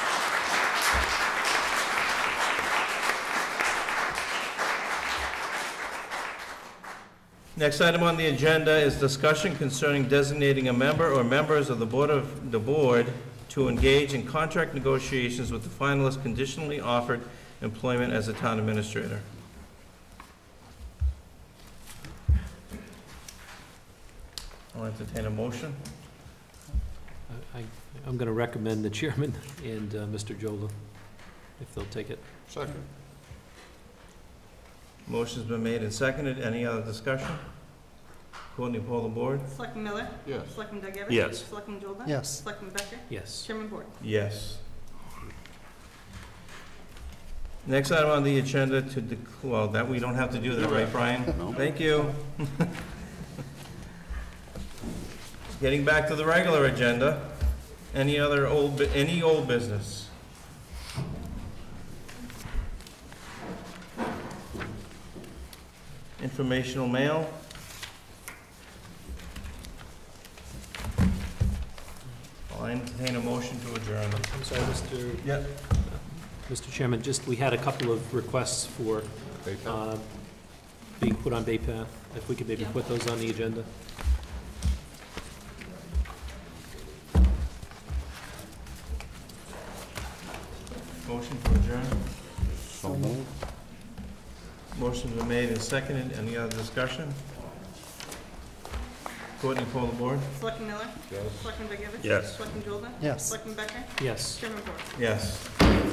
Next item on the agenda is discussion concerning designating a member or members of the board of the board to engage in contract negotiations with the finalist conditionally offered employment as a town administrator. I'll entertain a motion. Uh, I, I'm going to recommend the chairman and uh, Mister Jola, if they'll take it. Second. Motion's been made and seconded. Any other discussion? Courtney, poll the board? Selectman Miller? Yes. Selectman Duguerre? Yes. Selectman Jolda? Yes. Selectman Becker? Yes. Chairman Board? Yes. Next item on the agenda to, dec- well, that, we don't have to do that, right, Brian? No. Thank you. Getting back to the regular agenda, any other old, bu- any old business? Informational mail? I'll entertain a motion to adjourn. I'm sorry, Mister Yep. Mister Chairman, just, we had a couple of requests for uh, being put on Bay Path. If we could maybe put those on the agenda. Motion to adjourn? So moved. Motion's been made and seconded. Any other discussion? Courtney, poll the board? Selectman Miller? Yes. Selectman Duguerre? Yes. Selectman Jolda? Yes. Selectman Becker? Yes. Chairman Board? Yes.